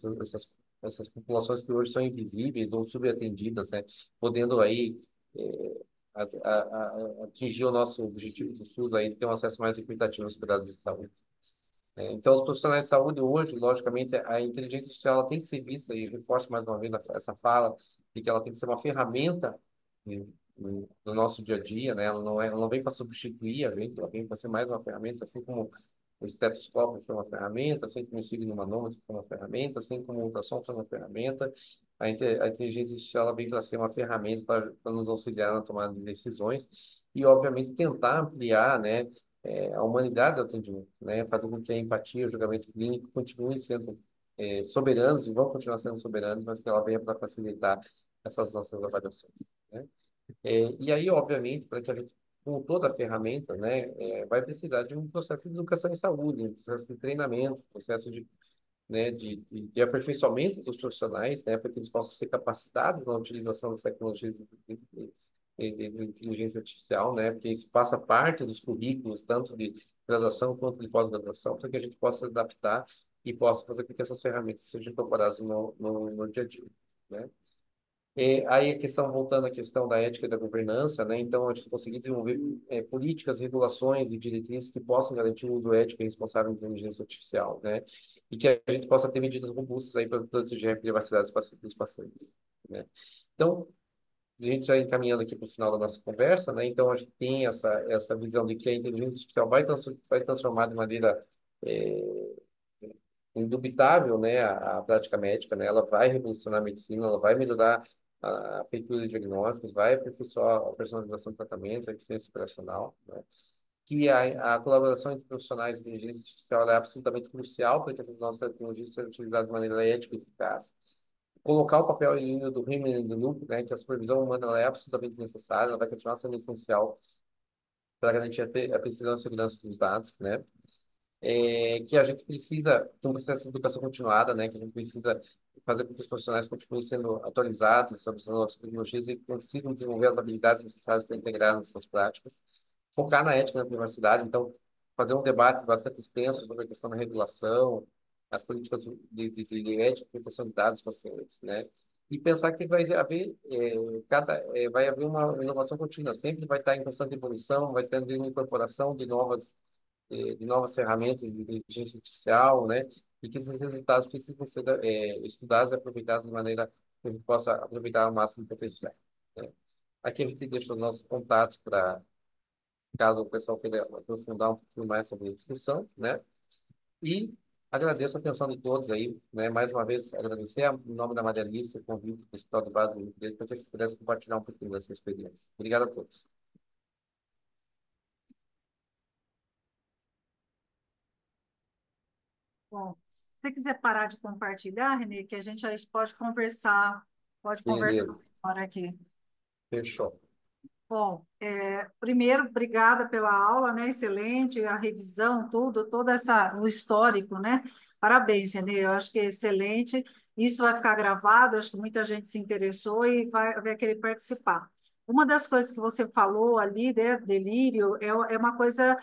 [SPEAKER 2] essas populações que hoje são invisíveis ou subatendidas, né? Podendo aí eh, atingir o nosso objetivo do SUS aí, de ter um acesso mais equitativo aos cuidados de saúde. Então, os profissionais de saúde hoje, logicamente, a inteligência artificial ela tem que ser vista, e reforço mais uma vez essa fala, de que ela tem que ser uma ferramenta no nosso dia a dia, né? Ela não vem para substituir a gente, ela vem para ser mais uma ferramenta, assim como o estetoscópio foi uma ferramenta, assim como o signo-manômetro foi uma ferramenta, assim como o ultrassom foi uma ferramenta. A inteligência artificial ela vem para ser uma ferramenta para nos auxiliar na tomada de decisões e, obviamente, tentar ampliar, né, a humanidade do atendimento, né, fazer com que a empatia, o julgamento clínico continuem sendo soberanos e vão continuar sendo soberanos, mas que ela venha para facilitar essas nossas avaliações, né? E aí, obviamente, para que a gente com toda a ferramenta, né, vai precisar de um processo de educação em saúde, um processo de treinamento, um processo de, né, de aperfeiçoamento dos profissionais, né, para que eles possam ser capacitados na utilização das tecnologias de inteligência artificial, né, porque isso faça parte dos currículos, tanto de graduação quanto de pós-graduação, para que a gente possa adaptar e possa fazer com que essas ferramentas sejam incorporadas no dia a dia, né? E aí a questão, voltando à questão da ética e da governança, né? Então, a gente conseguir desenvolver políticas, regulações e diretrizes que possam garantir o uso ético e responsável da inteligência artificial, né? E que a gente possa ter medidas robustas aí para proteger a privacidade dos pacientes, né? Então, a gente já encaminhando aqui para o final da nossa conversa, né? Então, a gente tem essa visão de que a inteligência artificial vai transformar de maneira é, indubitável, né, a prática médica, né, ela vai revolucionar a medicina, ela vai melhorar a feitura de diagnósticos, vai aperfeiçoar a personalização de tratamentos, a eficiência operacional, né, que a colaboração entre profissionais de inteligência artificial ela é absolutamente crucial para que essas nossas tecnologias sejam utilizadas de maneira ética e eficaz. Colocar o papel em linha do human in the loop, né, que a supervisão humana ela é absolutamente necessária, ela vai continuar sendo essencial para garantir a precisão e segurança dos dados, né, que a gente precisa ter um processo de educação continuada, né? Que a gente precisa fazer com que os profissionais continuem sendo atualizados sobre as novas tecnologias e consigam desenvolver as habilidades necessárias para integrar nas suas práticas. Focar na ética e na privacidade, então, fazer um debate bastante extenso sobre a questão da regulação, as políticas de ética e proteção de dados dos pacientes, né? E pensar que vai haver, vai haver uma inovação contínua, sempre vai estar em constante evolução, vai tendo uma incorporação de novas ferramentas de inteligência artificial, né? E que esses resultados precisam ser estudados e aproveitados de maneira que a gente possa aproveitar o máximo potencial, né? Aqui a gente deixa os nossos contatos para caso o pessoal queira aprofundar um pouquinho mais sobre a discussão, né? E agradeço a atenção de todos aí, né? Mais uma vez, agradecer em nome da Maria Alice o convite do Hospital de Base do Rio Preto para que a gente pudesse compartilhar um pouquinho dessa experiência. Obrigado a todos.
[SPEAKER 1] Bom, se você quiser parar de compartilhar, Renê, que a gente aí pode conversar
[SPEAKER 2] Beleza,
[SPEAKER 1] agora aqui.
[SPEAKER 2] fechou.
[SPEAKER 1] Bom, primeiro, obrigada pela aula, né? Excelente, a revisão, tudo, o histórico, né? Parabéns, Renê, eu acho que é excelente. Isso vai ficar gravado, acho que muita gente se interessou e vai querer participar. Uma das coisas que você falou ali, né, delírio, é uma coisa.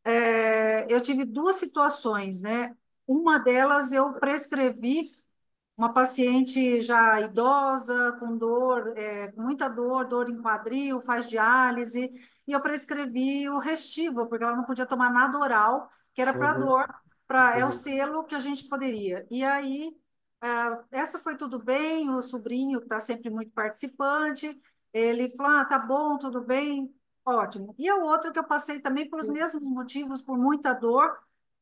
[SPEAKER 1] Eu tive duas situações, né? Uma delas eu prescrevi uma paciente já idosa, com dor, com muita dor, dor em quadril, faz diálise, e eu prescrevi o Restiva, porque ela não podia tomar nada oral, que era para
[SPEAKER 2] Uhum,
[SPEAKER 1] dor, é o
[SPEAKER 2] uhum,
[SPEAKER 1] selo que a gente poderia. E aí, essa foi tudo bem, o sobrinho, que está sempre muito participante, ele falou, ah, tá bom, tudo bem, ótimo. E a outra que eu passei também pelos mesmos motivos, por muita dor,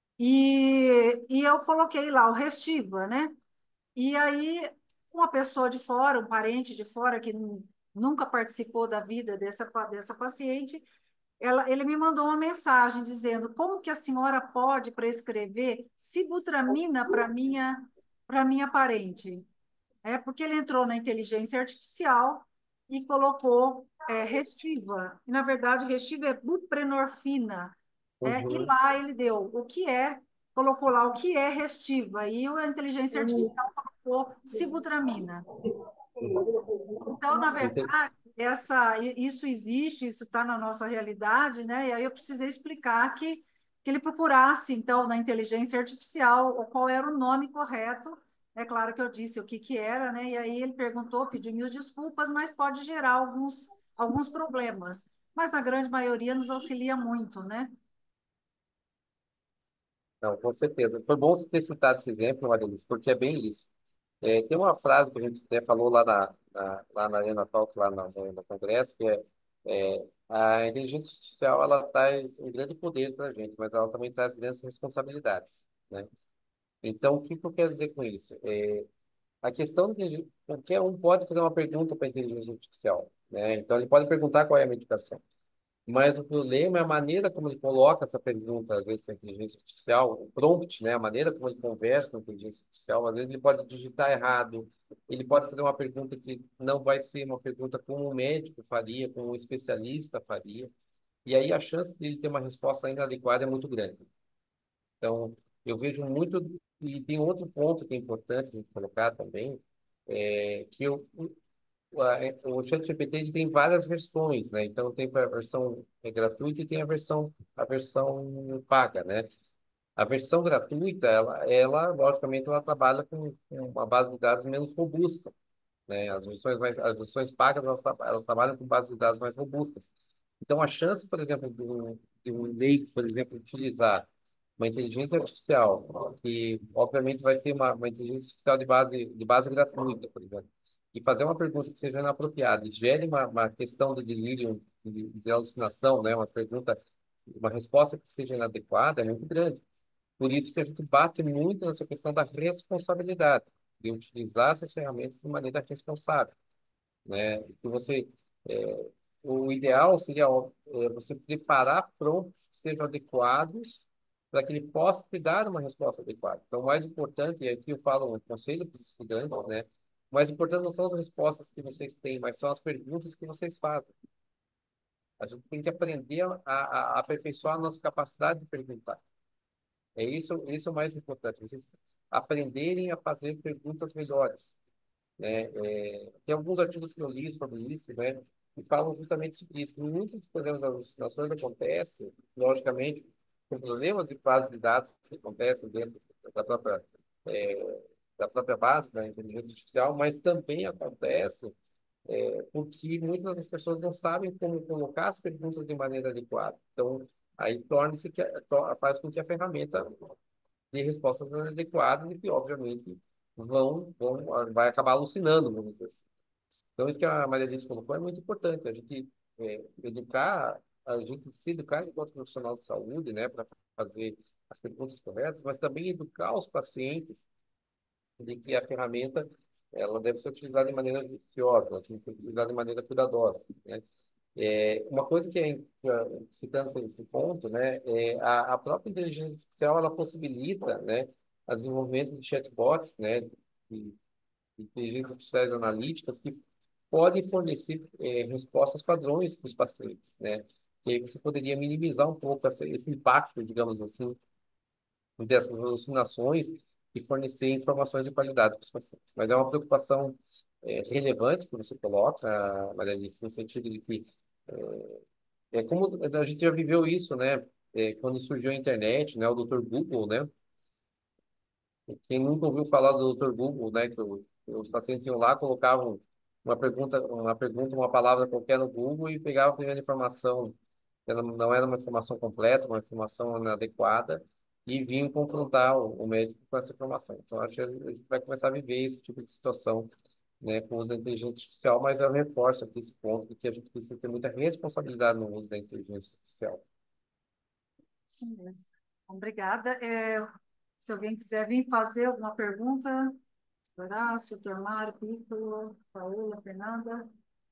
[SPEAKER 1] e eu coloquei lá o Restiva, né? E aí, uma pessoa de fora, um parente de fora que nunca participou da vida dessa paciente, ele me mandou uma mensagem dizendo como que a senhora pode prescrever sibutramina para minha parente? Porque ele entrou na inteligência artificial e colocou Restiva. E, na verdade, Restiva é buprenorfina. E
[SPEAKER 2] uhum.
[SPEAKER 1] lá ele deu colocou lá o que é Restiva. E a inteligência artificial colocou sibutramina. Então, na
[SPEAKER 2] Ente-
[SPEAKER 1] verdade, isso existe, isso está na nossa realidade, né? E aí eu precisei explicar que ele procurasse, então, na inteligência artificial, qual era o nome correto. É claro que eu disse o que era, né? E aí ele perguntou, pediu mil desculpas, mas pode gerar alguns problemas. Mas na grande maioria nos auxilia muito, né?
[SPEAKER 2] Não, com certeza. Foi bom você ter citado esse exemplo, Marilice, porque é bem isso. Tem uma frase que a gente até falou lá na Arena Talk, no Congresso, que a inteligência artificial ela traz um grande poder para a gente, mas ela também traz grandes responsabilidades, né? Então, o que que eu quero dizer com isso? A questão de que qualquer um pode fazer uma pergunta para a inteligência artificial, né? Então, ele pode perguntar qual é a medicação. Mas o problema é a maneira como ele coloca essa pergunta, às vezes, para a inteligência artificial, o prompt, né? A maneira como ele conversa com a inteligência artificial. Às vezes ele pode digitar errado, ele pode fazer uma pergunta que não vai ser uma pergunta como um médico faria, como um especialista faria. e aí a chance de ele ter uma resposta inadequada é muito grande. Então, eu vejo muito, e tem outro ponto que é importante a gente colocar também, que o ChatGPT ele tem várias versões, né? Então, tem a versão gratuita e tem a versão paga, né? A versão gratuita, logicamente, ela trabalha com uma base de dados menos robusta, né? As versões pagas, elas trabalham com bases de dados mais robustas. Então, a chance, por exemplo, de um leigo, por exemplo, utilizar uma inteligência artificial, que obviamente vai ser uma inteligência artificial de base gratuita, por exemplo, e fazer uma pergunta que seja inapropriada, e gere uma questão de delírio, de alucinação, né? Uma resposta que seja inadequada, é muito grande. Por isso que a gente bate muito nessa questão da responsabilidade, de utilizar essas ferramentas de maneira responsável, né? Que é, o ideal seria você preparar prompts que sejam adequados para que ele possa te dar uma resposta adequada. Então, o mais importante, e aqui eu falo um conselho para os estudantes, né? O mais importante não são as respostas que vocês têm, mas são as perguntas que vocês fazem. A gente tem que aprender a aperfeiçoar a nossa capacidade de perguntar. Isso é o mais importante, vocês aprenderem a fazer perguntas melhores, né? Tem alguns artigos que eu li sobre isso, né, que falam justamente sobre isso. Muitos dos problemas das alucinações acontecem, logicamente, com problemas de base de dados que acontecem dentro da própria, é, da própria base da inteligência artificial, mas também acontece porque muitas das pessoas não sabem como colocar as perguntas de maneira adequada. Então, aí faz com que a ferramenta dê respostas inadequadas e que, obviamente, vai acabar alucinando, vamos dizer assim. Então, isso que a Maria Alice colocou é muito importante. A gente se educar enquanto profissional de saúde, né, para fazer as perguntas corretas, mas também educar os pacientes de que a ferramenta ela deve ser utilizada de maneira juiciosa, ela tem que ser utilizada de maneira cuidadosa, né? Uma coisa que citando esse ponto, né, a própria inteligência artificial ela possibilita, né, o desenvolvimento de chatbots, né, de inteligências artificiais analíticas que podem fornecer respostas padrões para os pacientes, né, que aí você poderia minimizar um pouco esse impacto, digamos assim, dessas alucinações e fornecer informações de qualidade para os pacientes. Mas é uma preocupação relevante que você coloca, Maria Alice, no sentido de que como a gente já viveu isso, né? Quando surgiu a internet, né? O Dr. Google, né? Quem nunca ouviu falar do Dr. Google, né? Que os pacientes iam lá, colocavam uma palavra qualquer no Google e pegavam a primeira informação. Ela não era uma informação completa, uma informação inadequada, e vinham confrontar o médico com essa informação. Então, acho que a gente vai começar a viver esse tipo de situação, né, com o uso da inteligência artificial, mas eu reforço aqui esse ponto de que a gente precisa ter muita responsabilidade no uso da inteligência artificial.
[SPEAKER 1] Isso mesmo. Obrigada. Se alguém quiser vir fazer alguma pergunta, Horácio, Tormário, Piccolo, Paola, Fernanda.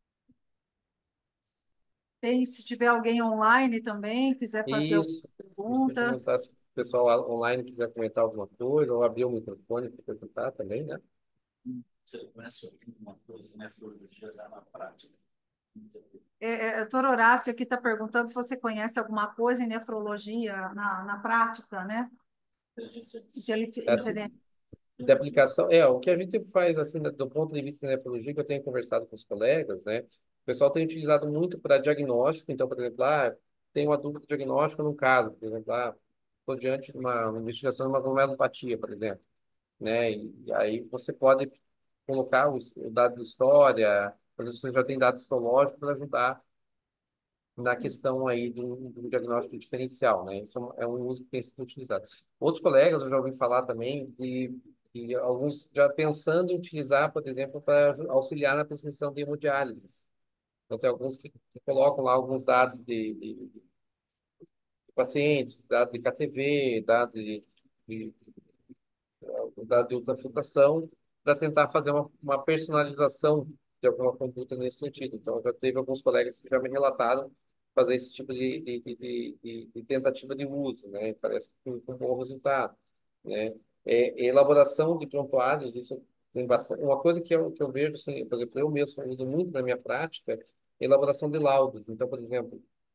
[SPEAKER 1] Se tiver alguém online também, quiser fazer alguma
[SPEAKER 2] Isso que eu ia
[SPEAKER 1] pergunta.
[SPEAKER 2] perguntar, se o pessoal online quiser comentar alguma coisa, ou abrir o microfone para perguntar também, né?
[SPEAKER 3] Você conhece alguma coisa, nefrologia já na prática?
[SPEAKER 1] Doutor Horácio aqui está perguntando se você conhece alguma coisa em nefrologia na prática, né?
[SPEAKER 2] Assim, de aplicação, o que a gente faz, assim, do ponto de vista da nefrologia, que eu tenho conversado com os colegas, né? O pessoal tem utilizado muito para diagnóstico, então, por exemplo, tem uma dúvida diagnóstica num caso, por exemplo, estou diante de uma investigação de uma glomerulopatia, por exemplo, né? E aí você pode colocar o dado de história, às vezes você já tem dados histológicos para ajudar na questão aí do diagnóstico diferencial, né? Isso é um uso que tem sido utilizado. Outros colegas eu já ouvi falar também de alguns já pensando em utilizar, por exemplo, para auxiliar na prescrição de hemodiálise. Então, tem alguns que colocam lá alguns dados de pacientes, dados de KTV, dados de de ultrafiltração para tentar fazer uma personalização de alguma conduta nesse sentido. Então, já teve alguns colegas que já me relataram fazer esse tipo de tentativa de uso, né? Parece que com bom resultado, né? Elaboração de prontuários, isso tem bastante. Uma coisa que eu vejo, assim, por exemplo, eu mesmo uso muito na minha prática, é elaboração de laudos. Então, por exemplo,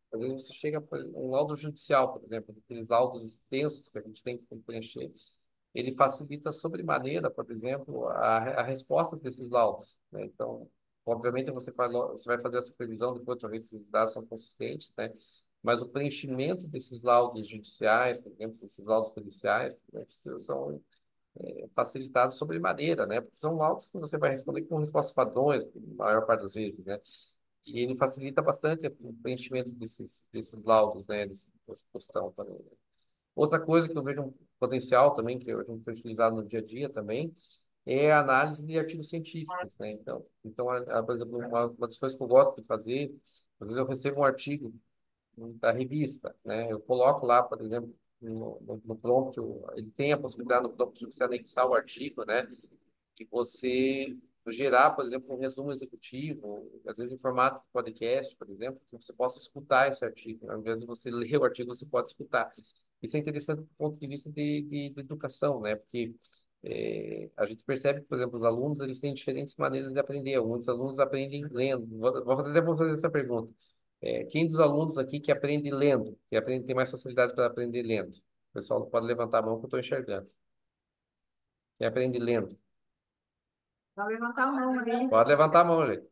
[SPEAKER 2] Às vezes você chega a um laudo judicial, por exemplo, aqueles laudos extensos que a gente tem que preencher, ele facilita sobremaneira, por exemplo, a resposta desses laudos, né? Então, obviamente, você vai fazer a supervisão depois para ver se esses dados são consistentes, né? Mas o preenchimento desses laudos judiciais, por exemplo, desses laudos policiais, né, são facilitados sobremaneira, né? Porque são laudos que você vai responder com respostas padrões, a maior parte das vezes, né? E ele facilita bastante o preenchimento desses laudos, né? Dessa questão também, né? Outra coisa que eu vejo um potencial também, que a gente foi utilizado no dia a dia também, é a análise de artigos científicos, né? Então, por exemplo, uma das coisas que eu gosto de fazer, às vezes eu recebo um artigo da revista, né? Eu coloco lá, por exemplo, no prompt, ele tem a possibilidade no prompt de você anexar o artigo, né? E você gerar, por exemplo, um resumo executivo, às vezes em formato de podcast, por exemplo, que você possa escutar esse artigo. Ao invés de você ler o artigo, você pode escutar. Isso é interessante do ponto de vista de educação, né? Porque a gente percebe que, por exemplo, os alunos eles têm diferentes maneiras de aprender. Muitos alunos aprendem lendo. Vou fazer essa pergunta. Quem dos alunos aqui que aprende lendo, tem mais facilidade para aprender lendo? O pessoal pode levantar a mão que eu estou enxergando. Quem aprende lendo?
[SPEAKER 1] Vai levantar a mão aí.
[SPEAKER 2] Pode levantar a mão, gente.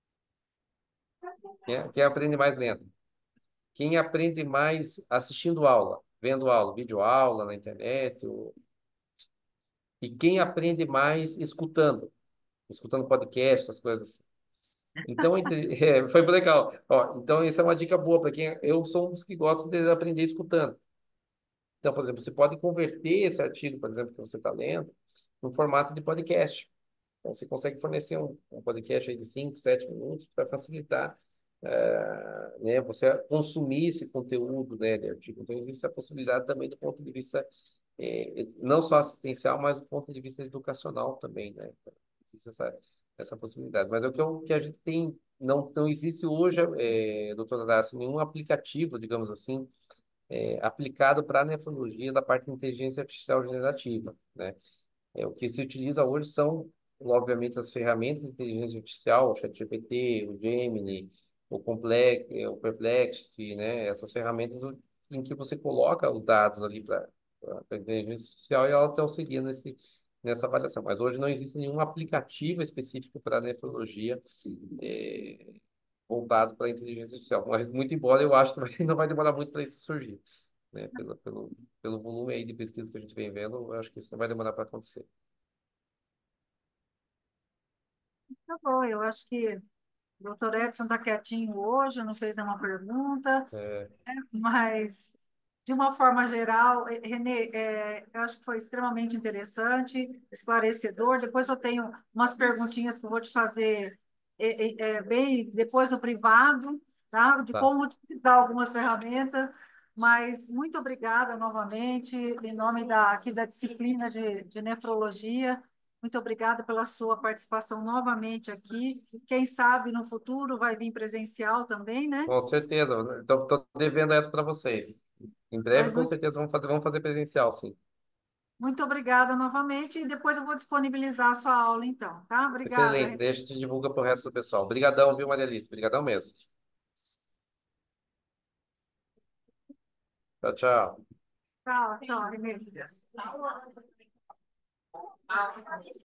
[SPEAKER 2] Quem aprende mais lendo? Quem aprende mais assistindo aula, vendo aula, vídeo aula na internet? E quem aprende mais escutando podcast, essas coisas assim. Então, foi legal. Ó, então, essa é uma dica boa para quem. Eu sou um dos que gosta de aprender escutando. Então, por exemplo, você pode converter esse artigo, por exemplo, que você está lendo, no formato de podcast. Então, você consegue fornecer um podcast aí de 5, 7 minutos para facilitar, né, você consumir esse conteúdo, né, de artigo. Então, existe a possibilidade também do ponto de vista, não só assistencial, mas do ponto de vista educacional também, né? Então, existe essa possibilidade. Mas é que a gente tem, não existe hoje, doutora Darcy, nenhum aplicativo, digamos assim, aplicado para a nefrologia da parte de inteligência artificial generativa, né? O que se utiliza hoje são, obviamente, as ferramentas de inteligência artificial, o ChatGPT, o Gemini, o Perplexity, né? Essas ferramentas em que você coloca os dados ali para a inteligência artificial e ela te auxilia nessa avaliação. Mas hoje não existe nenhum aplicativo específico para nefrologia eh, voltado para a inteligência artificial. Mas, muito embora eu acho que não vai demorar muito para isso surgir, né? Pelo volume aí de pesquisa que a gente vem vendo, eu acho que isso não vai demorar para acontecer.
[SPEAKER 1] Tá bom, eu acho que o doutor Edson está quietinho hoje, não fez nenhuma pergunta,
[SPEAKER 2] É,
[SPEAKER 1] né? Mas, de uma forma geral, Renê, eu acho que foi extremamente interessante, esclarecedor. Depois eu tenho umas perguntinhas que eu vou te fazer bem depois no privado, tá? De
[SPEAKER 2] tá.
[SPEAKER 1] como utilizar algumas ferramentas. Mas muito obrigada novamente, em nome aqui da disciplina de nefrologia. Muito obrigada pela sua participação novamente aqui. Quem sabe no futuro vai vir presencial também, né?
[SPEAKER 2] Com certeza. Então, estou devendo essa para vocês. Em breve,
[SPEAKER 1] Mas
[SPEAKER 2] com
[SPEAKER 1] muito,
[SPEAKER 2] certeza, vamos fazer presencial, sim.
[SPEAKER 1] muito obrigada novamente e depois eu vou disponibilizar a sua aula, então, tá? Obrigada,
[SPEAKER 2] Excelente.
[SPEAKER 1] Renê.
[SPEAKER 2] Deixa te divulga para o resto do pessoal. Obrigadão, viu, Maria Alice? Obrigadão mesmo. Tchau, tchau.
[SPEAKER 1] Tchau, tchau, Renê.